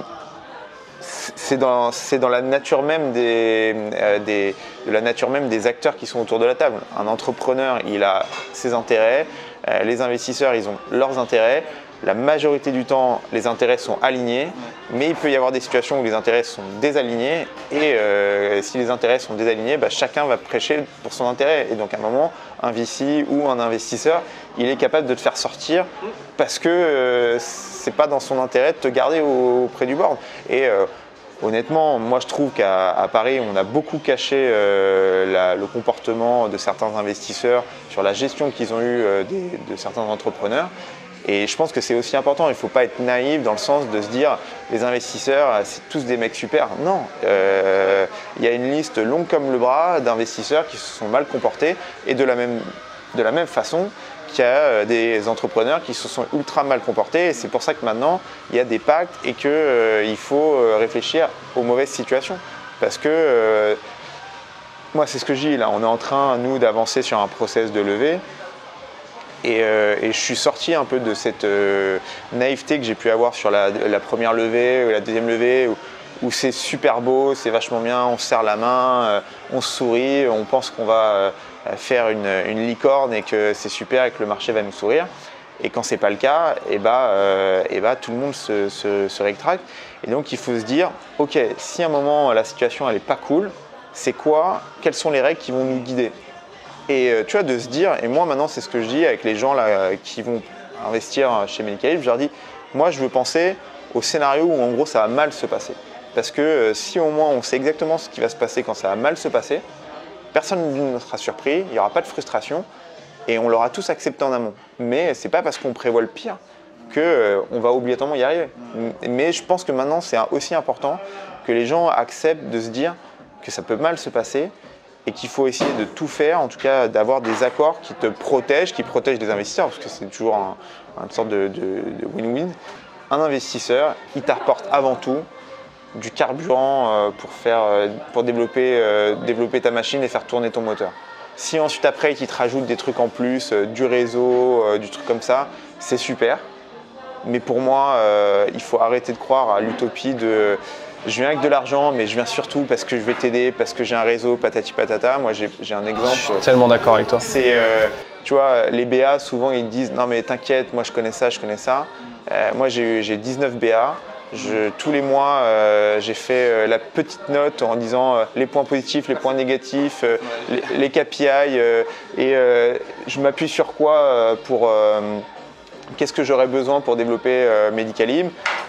c'est dans, dans la nature même des, euh, des, de la nature même des acteurs qui sont autour de la table. Un entrepreneur, il a ses intérêts, euh, les investisseurs, ils ont leurs intérêts. La majorité du temps, les intérêts sont alignés, mais il peut y avoir des situations où les intérêts sont désalignés. Et euh, si les intérêts sont désalignés, bah, chacun va prêcher pour son intérêt. Et donc à un moment, un V C ou un investisseur, il est capable de te faire sortir parce que euh, c'est pas dans son intérêt de te garder au, auprès du board. Et euh, honnêtement, moi je trouve qu'à Paris, on a beaucoup caché euh, la, le comportement de certains investisseurs sur la gestion qu'ils ont eue euh, des, de certains entrepreneurs. Et je pense que c'est aussi important, il ne faut pas être naïf dans le sens de se dire les investisseurs, c'est tous des mecs super. Non, euh, il y a une liste longue comme le bras d'investisseurs qui se sont mal comportés et de la même, de la même façon qu'il y a des entrepreneurs qui se sont ultra mal comportés. Et c'est pour ça que maintenant, il y a des pactes et qu'il euh, faut réfléchir aux mauvaises situations. Parce que, euh, moi c'est ce que je dis là, on est en train, nous, d'avancer sur un process de levée. Et, euh, et je suis sorti un peu de cette euh, naïveté que j'ai pu avoir sur la, la première levée ou la deuxième levée où, où c'est super beau, c'est vachement bien, on se serre la main, euh, on se sourit, on pense qu'on va euh, faire une, une licorne et que c'est super et que le marché va nous sourire. Et quand c'est pas le cas, et bah, euh, et bah, tout le monde se, se, se rétracte. Et donc il faut se dire, ok, si à un moment la situation elle est pas cool, c'est quoi, quelles sont les règles qui vont nous guider? Et tu vois, de se dire, et moi maintenant c'est ce que je dis avec les gens là, qui vont investir chez Medicalib, je leur dis, moi je veux penser au scénario où en gros ça va mal se passer. Parce que euh, si au moins on sait exactement ce qui va se passer quand ça va mal se passer, personne ne sera surpris, il n'y aura pas de frustration et on l'aura tous accepté en amont. Mais c'est pas parce qu'on prévoit le pire qu'on euh, va obligatoirement y arriver. Mais je pense que maintenant c'est aussi important que les gens acceptent de se dire que ça peut mal se passer et qu'il faut essayer de tout faire, en tout cas d'avoir des accords qui te protègent, qui protègent les investisseurs, parce que c'est toujours un, une sorte de win-win. Un investisseur, il t'apporte avant tout du carburant pour, faire, pour développer, développer ta machine et faire tourner ton moteur. Si ensuite après, il te rajoute des trucs en plus, du réseau, du truc comme ça, c'est super. Mais pour moi, il faut arrêter de croire à l'utopie de je viens avec de l'argent, mais je viens surtout parce que je vais t'aider, parce que j'ai un réseau, patati patata. Moi, j'ai un exemple. Je suis tellement d'accord avec toi. C'est, euh, tu vois, les B A, souvent, ils disent « Non, mais t'inquiète, moi, je connais ça, je connais ça. Euh, » Moi, j'ai dix-neuf B A. Je, tous les mois, euh, j'ai fait euh, la petite note en disant euh, les points positifs, les points négatifs, euh, les, les K P I. Euh, et euh, je m'appuie sur quoi euh, pour… Euh, qu'est-ce que j'aurais besoin pour développer euh, Medicalib?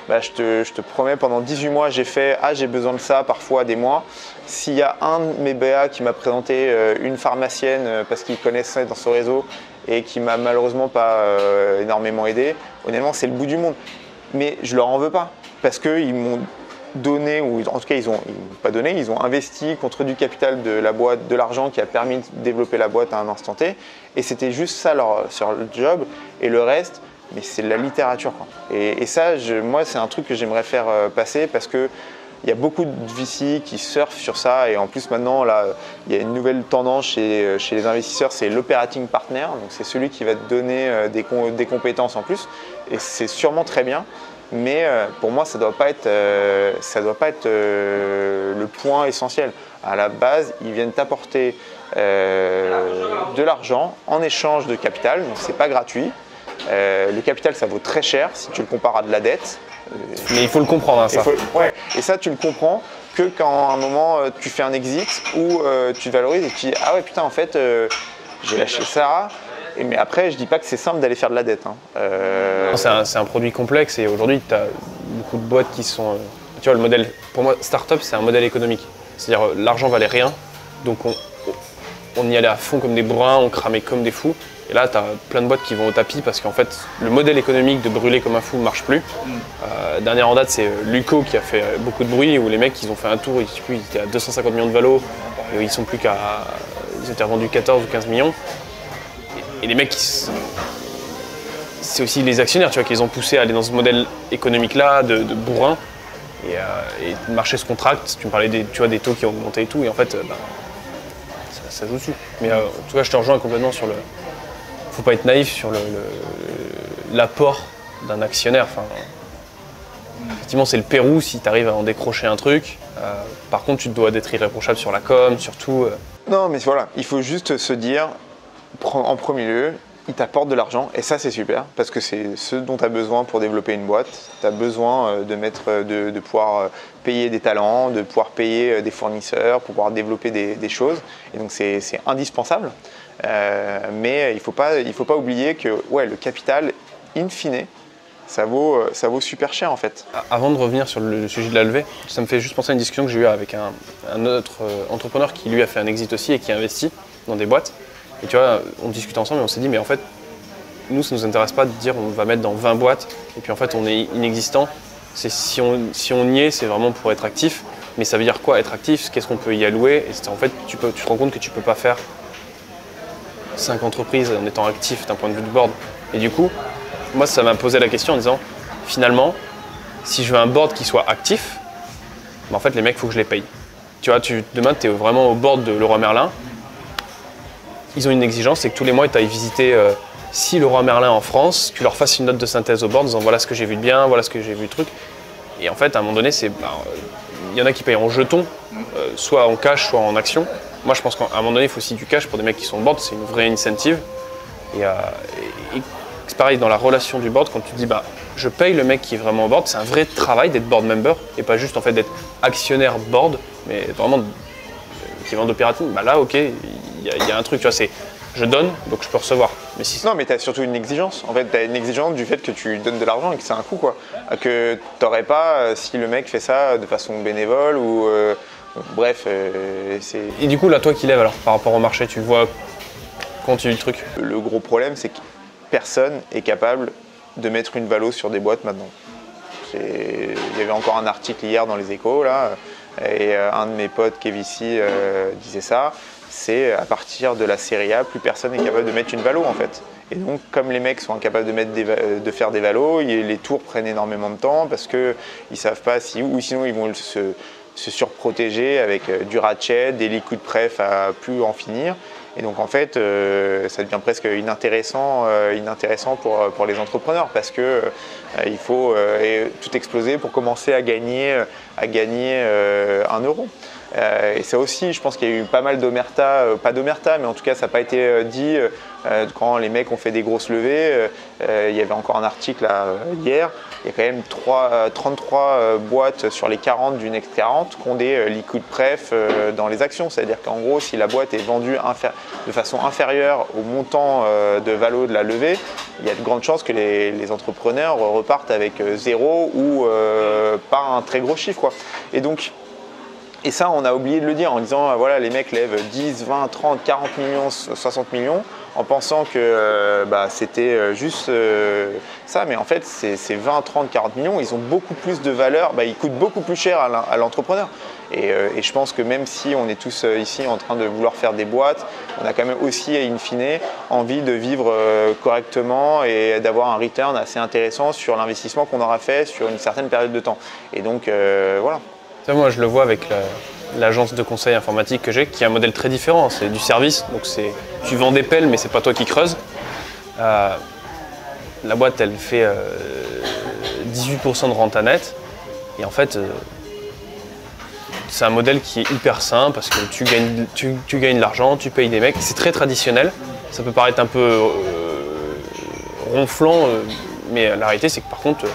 bah, je, te, je te promets, pendant dix-huit mois, j'ai fait « Ah, j'ai besoin de ça », parfois des mois. S'il y a un de mes B A qui m'a présenté euh, une pharmacienne euh, parce qu'il connaissait dans son réseau et qui m'a malheureusement pas euh, énormément aidé, honnêtement, c'est le bout du monde. Mais je leur en veux pas parce qu'ils m'ont donné, ou en tout cas ils ont, ils m'ont pas donné, ils ont investi contre du capital de la boîte, de l'argent qui a permis de développer la boîte à un instant T. Et c'était juste ça leur, sur le job. Et le reste, mais c'est de la littérature, quoi. Et, et ça, je, moi, c'est un truc que j'aimerais faire euh, passer parce que il y a beaucoup de V C qui surfent sur ça. Et en plus, maintenant, là, il y a une nouvelle tendance chez, chez les investisseurs, c'est l'operating partner. Donc, c'est celui qui va te donner euh, des, des compétences en plus. Et c'est sûrement très bien. Mais euh, pour moi, ça ne doit pas être, euh, ça doit pas être euh, le point essentiel. À la base, ils viennent t'apporter euh, de l'argent en échange de capital. Donc, ce n'est pas gratuit. Euh, le capital, ça vaut très cher si tu le compares à de la dette. Mais il faut le comprendre, hein, ça. Et, faut, ouais. Et ça, tu le comprends que quand à un moment tu fais un exit où euh, tu te valorises et tu dis ah ouais putain en fait euh, j'ai lâché ça. Et, mais après, je dis pas que c'est simple d'aller faire de la dette. Hein. Euh... C'est un, un produit complexe et aujourd'hui, tu as beaucoup de boîtes qui sont. Euh, tu vois, le modèle. Pour moi, startup, c'est un modèle économique. C'est-à-dire euh, l'argent valait rien, donc on, on y allait à fond comme des bourrins, on cramait comme des fous. Et là, tu as plein de boîtes qui vont au tapis parce qu'en fait, le modèle économique de brûler comme un fou ne marche plus. Mm. Euh, dernière en date, c'est Luco qui a fait beaucoup de bruit, où les mecs, ils ont fait un tour, ils, ils étaient à deux cent cinquante millions de valo, et ils sont plus qu'à. Ils étaient revendus quatorze ou quinze millions. Et, et les mecs, ils, c'est aussi les actionnaires, tu vois, qui les ont poussés à aller dans ce modèle économique-là de, de bourrin. Et, euh, et le marché se contracte. Tu me parlais des, tu vois, des taux qui ont augmenté et tout, et en fait, bah, ça, ça joue dessus. Mais euh, en tout cas, je te rejoins complètement sur le. Faut pas être naïf sur l'apport d'un actionnaire. Enfin, effectivement, c'est le Pérou si tu arrives à en décrocher un truc. Euh, par contre, tu dois être irréprochable sur la com, surtout. Euh... Non, mais voilà, il faut juste se dire, en premier lieu, il t'apporte de l'argent et ça, c'est super parce que c'est ce dont tu as besoin pour développer une boîte. Tu as besoin de, mettre, de, de pouvoir payer des talents, de pouvoir payer des fournisseurs, pour pouvoir développer des, des choses. Et donc, c'est indispensable. Euh, mais il ne faut pas, il faut pas oublier que ouais, le capital, in fine, ça vaut, ça vaut super cher en fait. Avant de revenir sur le sujet de la levée, ça me fait juste penser à une discussion que j'ai eue avec un, un autre entrepreneur qui lui a fait un exit aussi et qui investit dans des boîtes. Et tu vois, on discute ensemble et on s'est dit mais en fait, nous ça ne nous intéresse pas de dire on va mettre dans vingt boîtes et puis en fait on est inexistant. Si on, si on y est, c'est vraiment pour être actif. Mais ça veut dire quoi être actif? Qu'est-ce qu'on peut y allouer? Et en fait, tu, peux, tu te rends compte que tu ne peux pas faire cinq entreprises en étant actif d'un point de vue de board. Et du coup, moi, ça m'a posé la question en disant, finalement, si je veux un board qui soit actif, bah en fait, les mecs, il faut que je les paye. Tu vois, tu, demain, tu es vraiment au board de Leroy Merlin. Ils ont une exigence, c'est que tous les mois, tu ailles visiter euh, six Leroy Merlin en France, tu leur fasses une note de synthèse au board en disant, voilà ce que j'ai vu de bien, voilà ce que j'ai vu de truc. Et en fait, à un moment donné, c'est, bah, il y en a qui payent en jetons, euh, soit en cash, soit en action. Moi, je pense qu'à un moment donné, il faut aussi du cash pour des mecs qui sont au board, c'est une vraie incentive. Et, euh, et, et c'est pareil dans la relation du board, quand tu dis bah, je paye le mec qui est vraiment au board, c'est un vrai travail d'être board member et pas juste en fait d'être actionnaire board, mais vraiment qui vend d'opérating. Bah là, ok, il y, y a un truc, tu vois, c'est je donne, donc je peux recevoir. Mais si... Non, mais tu as surtout une exigence. En fait, tu as une exigence du fait que tu donnes de l'argent et que c'est un coût, quoi. Que tu n'aurais pas si le mec fait ça de façon bénévole ou. Euh... Bref, euh, c'est... Et du coup, là, toi qui lèves, alors, par rapport au marché, tu vois comment tu vis le truc? Le gros problème, c'est que personne est capable de mettre une valo sur des boîtes maintenant. Il y avait encore un article hier dans les Échos, là, et un de mes potes, K V C, euh, disait ça. C'est à partir de la série A, plus personne n'est capable de mettre une valo, en fait. Et donc, comme les mecs sont incapables de, mettre des, de faire des valos, les tours prennent énormément de temps parce qu'ils ne savent pas si, ou sinon ils vont se... se surprotéger avec du ratchet, des liquid pref à plus en finir. Et donc en fait, euh, ça devient presque inintéressant, euh, inintéressant pour, pour les entrepreneurs parce que euh, il faut euh, tout exploser pour commencer à gagner, à gagner euh, un euro. Euh, et ça aussi, je pense qu'il y a eu pas mal d'omerta, euh, pas d'omerta, mais en tout cas, ça n'a pas été euh, dit euh, quand les mecs ont fait des grosses levées. Euh, il y avait encore un article là, hier. Il y a quand même trente-trois boîtes sur les quarante du Next quarante qui ont des liquid pref dans les actions. C'est-à-dire qu'en gros, si la boîte est vendue de façon inférieure au montant de valo de la levée, il y a de grandes chances que les, les entrepreneurs repartent avec zéro ou euh, pas un très gros chiffre, quoi. Et donc, et ça, on a oublié de le dire en disant, voilà, les mecs lèvent dix, vingt, trente, quarante millions, soixante millions, en pensant que euh, bah, c'était juste euh, ça. Mais en fait, ces vingt, trente, quarante millions, ils ont beaucoup plus de valeur, bah, ils coûtent beaucoup plus cher à l'entrepreneur. Et, euh, et je pense que même si on est tous euh, ici en train de vouloir faire des boîtes, on a quand même aussi, in fine, envie de vivre euh, correctement et d'avoir un return assez intéressant sur l'investissement qu'on aura fait sur une certaine période de temps. Et donc, euh, voilà. Ça, moi, je le vois avec l'agence de conseil informatique que j'ai, qui a un modèle très différent. C'est du service, donc tu vends des pelles, mais c'est pas toi qui creuses. Euh, la boîte, elle fait euh, dix-huit pour cent de renta net. Et en fait, euh, c'est un modèle qui est hyper sain parce que tu gagnes, tu, tu gagnes de l'argent, tu payes des mecs. C'est très traditionnel. Ça peut paraître un peu euh, ronflant, euh, mais la réalité, c'est que par contre,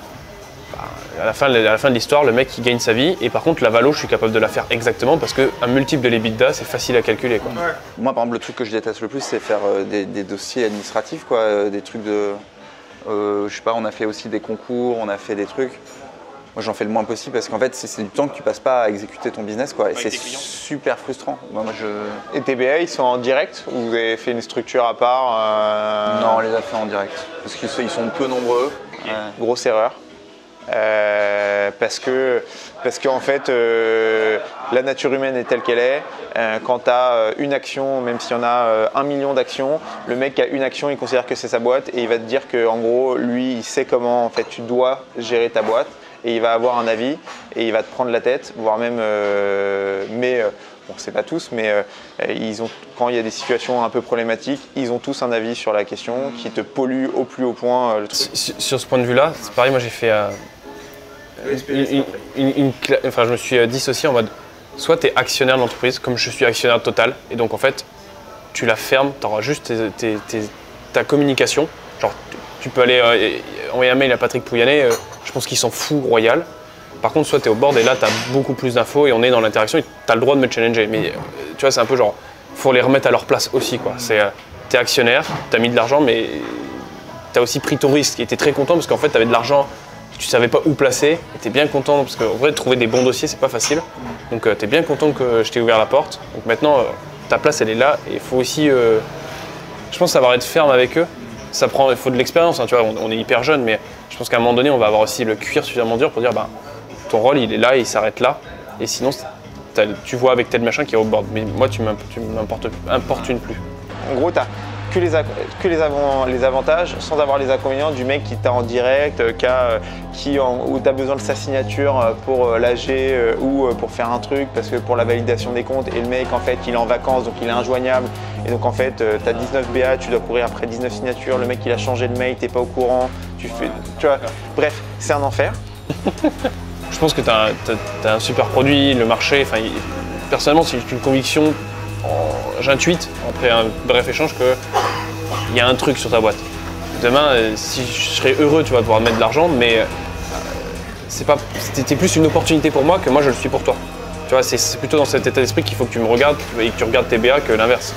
À la, fin, à la fin de l'histoire, le mec il gagne sa vie et par contre la valo je suis capable de la faire exactement parce qu'un multiple de l'EBITDA c'est facile à calculer, quoi. Ouais. Moi par exemple le truc que je déteste le plus c'est faire euh, des, des dossiers administratifs, quoi, euh, des trucs de... Euh, je sais pas, on a fait aussi des concours, on a fait des trucs. Moi j'en fais le moins possible parce qu'en fait c'est du temps que tu passes pas à exécuter ton business, quoi, et c'est super frustrant. Moi, moi, je... Et T B A ils sont en direct ou vous avez fait une structure à part euh... Non, on les a fait en direct parce qu'ils sont, ils sont peu nombreux. Okay. Ouais. Grosse erreur. Euh, parce que parce qu'en fait euh, la nature humaine est telle qu'elle est. Euh, quand tu as une action, même s'il y en a euh, un million d'actions, le mec qui a une action il considère que c'est sa boîte et il va te dire que en gros lui il sait comment en fait tu dois gérer ta boîte et il va avoir un avis et il va te prendre la tête, voire même euh, mais euh, bon, c'est pas tous, mais euh, ils ont, quand il y a des situations un peu problématiques, ils ont tous un avis sur la question qui te pollue au plus haut point euh, le truc. Sur, sur ce point de vue-là, c'est pareil, moi j'ai fait euh, une, une, une, une, enfin, je me suis dissocié en mode soit tu es actionnaire de l'entreprise, comme je suis actionnaire de Total, et donc en fait tu la fermes, tu auras juste tes, tes, tes, ta communication. Genre tu peux aller euh, envoyer un mail à Patrick Pouyanné, euh, je pense qu'il s'en fout royal. Par contre, soit tu es au board et là, tu as beaucoup plus d'infos et on est dans l'interaction et tu as le droit de me challenger. Mais tu vois, c'est un peu genre, il faut les remettre à leur place aussi, quoi. C'est, euh, tu es actionnaire, tu as mis de l'argent, mais tu as aussi pris ton risque et tu es très content parce qu'en fait, tu avais de l'argent, tu savais pas où placer et tu es bien content parce qu'en vrai, trouver des bons dossiers, c'est pas facile. Donc, euh, tu es bien content que je t'ai ouvert la porte. Donc maintenant, euh, ta place, elle est là et il faut aussi, euh, je pense, savoir être ferme avec eux. Ça prend, il faut de l'expérience, hein, tu vois, on, on est hyper jeune, mais je pense qu'à un moment donné, on va avoir aussi le cuir suffisamment dur pour dire, bah, ton rôle, il est là, il s'arrête là. Et sinon, tu vois avec tel machin qui est au board. Mais moi, tu m'importunes plus. En gros, tu n'as que, les, que les, avant, les avantages sans avoir les inconvénients du mec qui t'a en direct, qui a, qui en, où tu as besoin de sa signature pour l'A G ou pour faire un truc, parce que pour la validation des comptes. Et le mec, en fait, il est en vacances, donc il est injoignable. Et donc, en fait, tu as dix-neuf B A, tu dois courir après dix-neuf signatures. Le mec, il a changé de mail, tu n'es pas au courant. Tu fais, tu vois, bref, c'est un enfer. Je pense que tu as, as, as un super produit, le marché, enfin, personnellement c'est une conviction, j'intuite après un bref échange qu'il y a un truc sur ta boîte. Demain, si je serais heureux, tu vas pouvoir mettre de l'argent, mais c'était plus une opportunité pour moi que moi je le suis pour toi. Tu vois, c'est plutôt dans cet état d'esprit qu'il faut que tu me regardes et que tu regardes tes B A que l'inverse.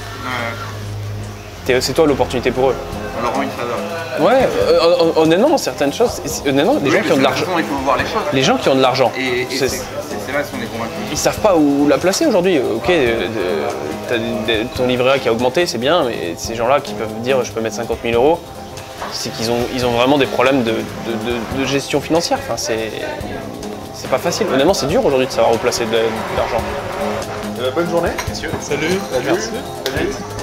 Ouais. C'est toi l'opportunité pour eux. Laurent, il s'adore. Ouais, euh, honnêtement, certaines choses, honnêtement, les oui, gens qui ont de l'argent, il faut voir les choses. Les gens qui ont de l'argent, et, et c'est là qu'on est convaincu. Ils savent pas où la placer aujourd'hui. Ok, euh, t'as ton livret A qui a augmenté, c'est bien, mais ces gens-là qui peuvent dire je peux mettre cinquante mille euros, c'est qu'ils ont, ils ont vraiment des problèmes de, de, de, de gestion financière. Enfin, c'est pas facile. Honnêtement, c'est dur aujourd'hui de savoir où placer de, de l'argent. Euh, bonne journée, messieurs. Salut. Salut. Merci. Salut.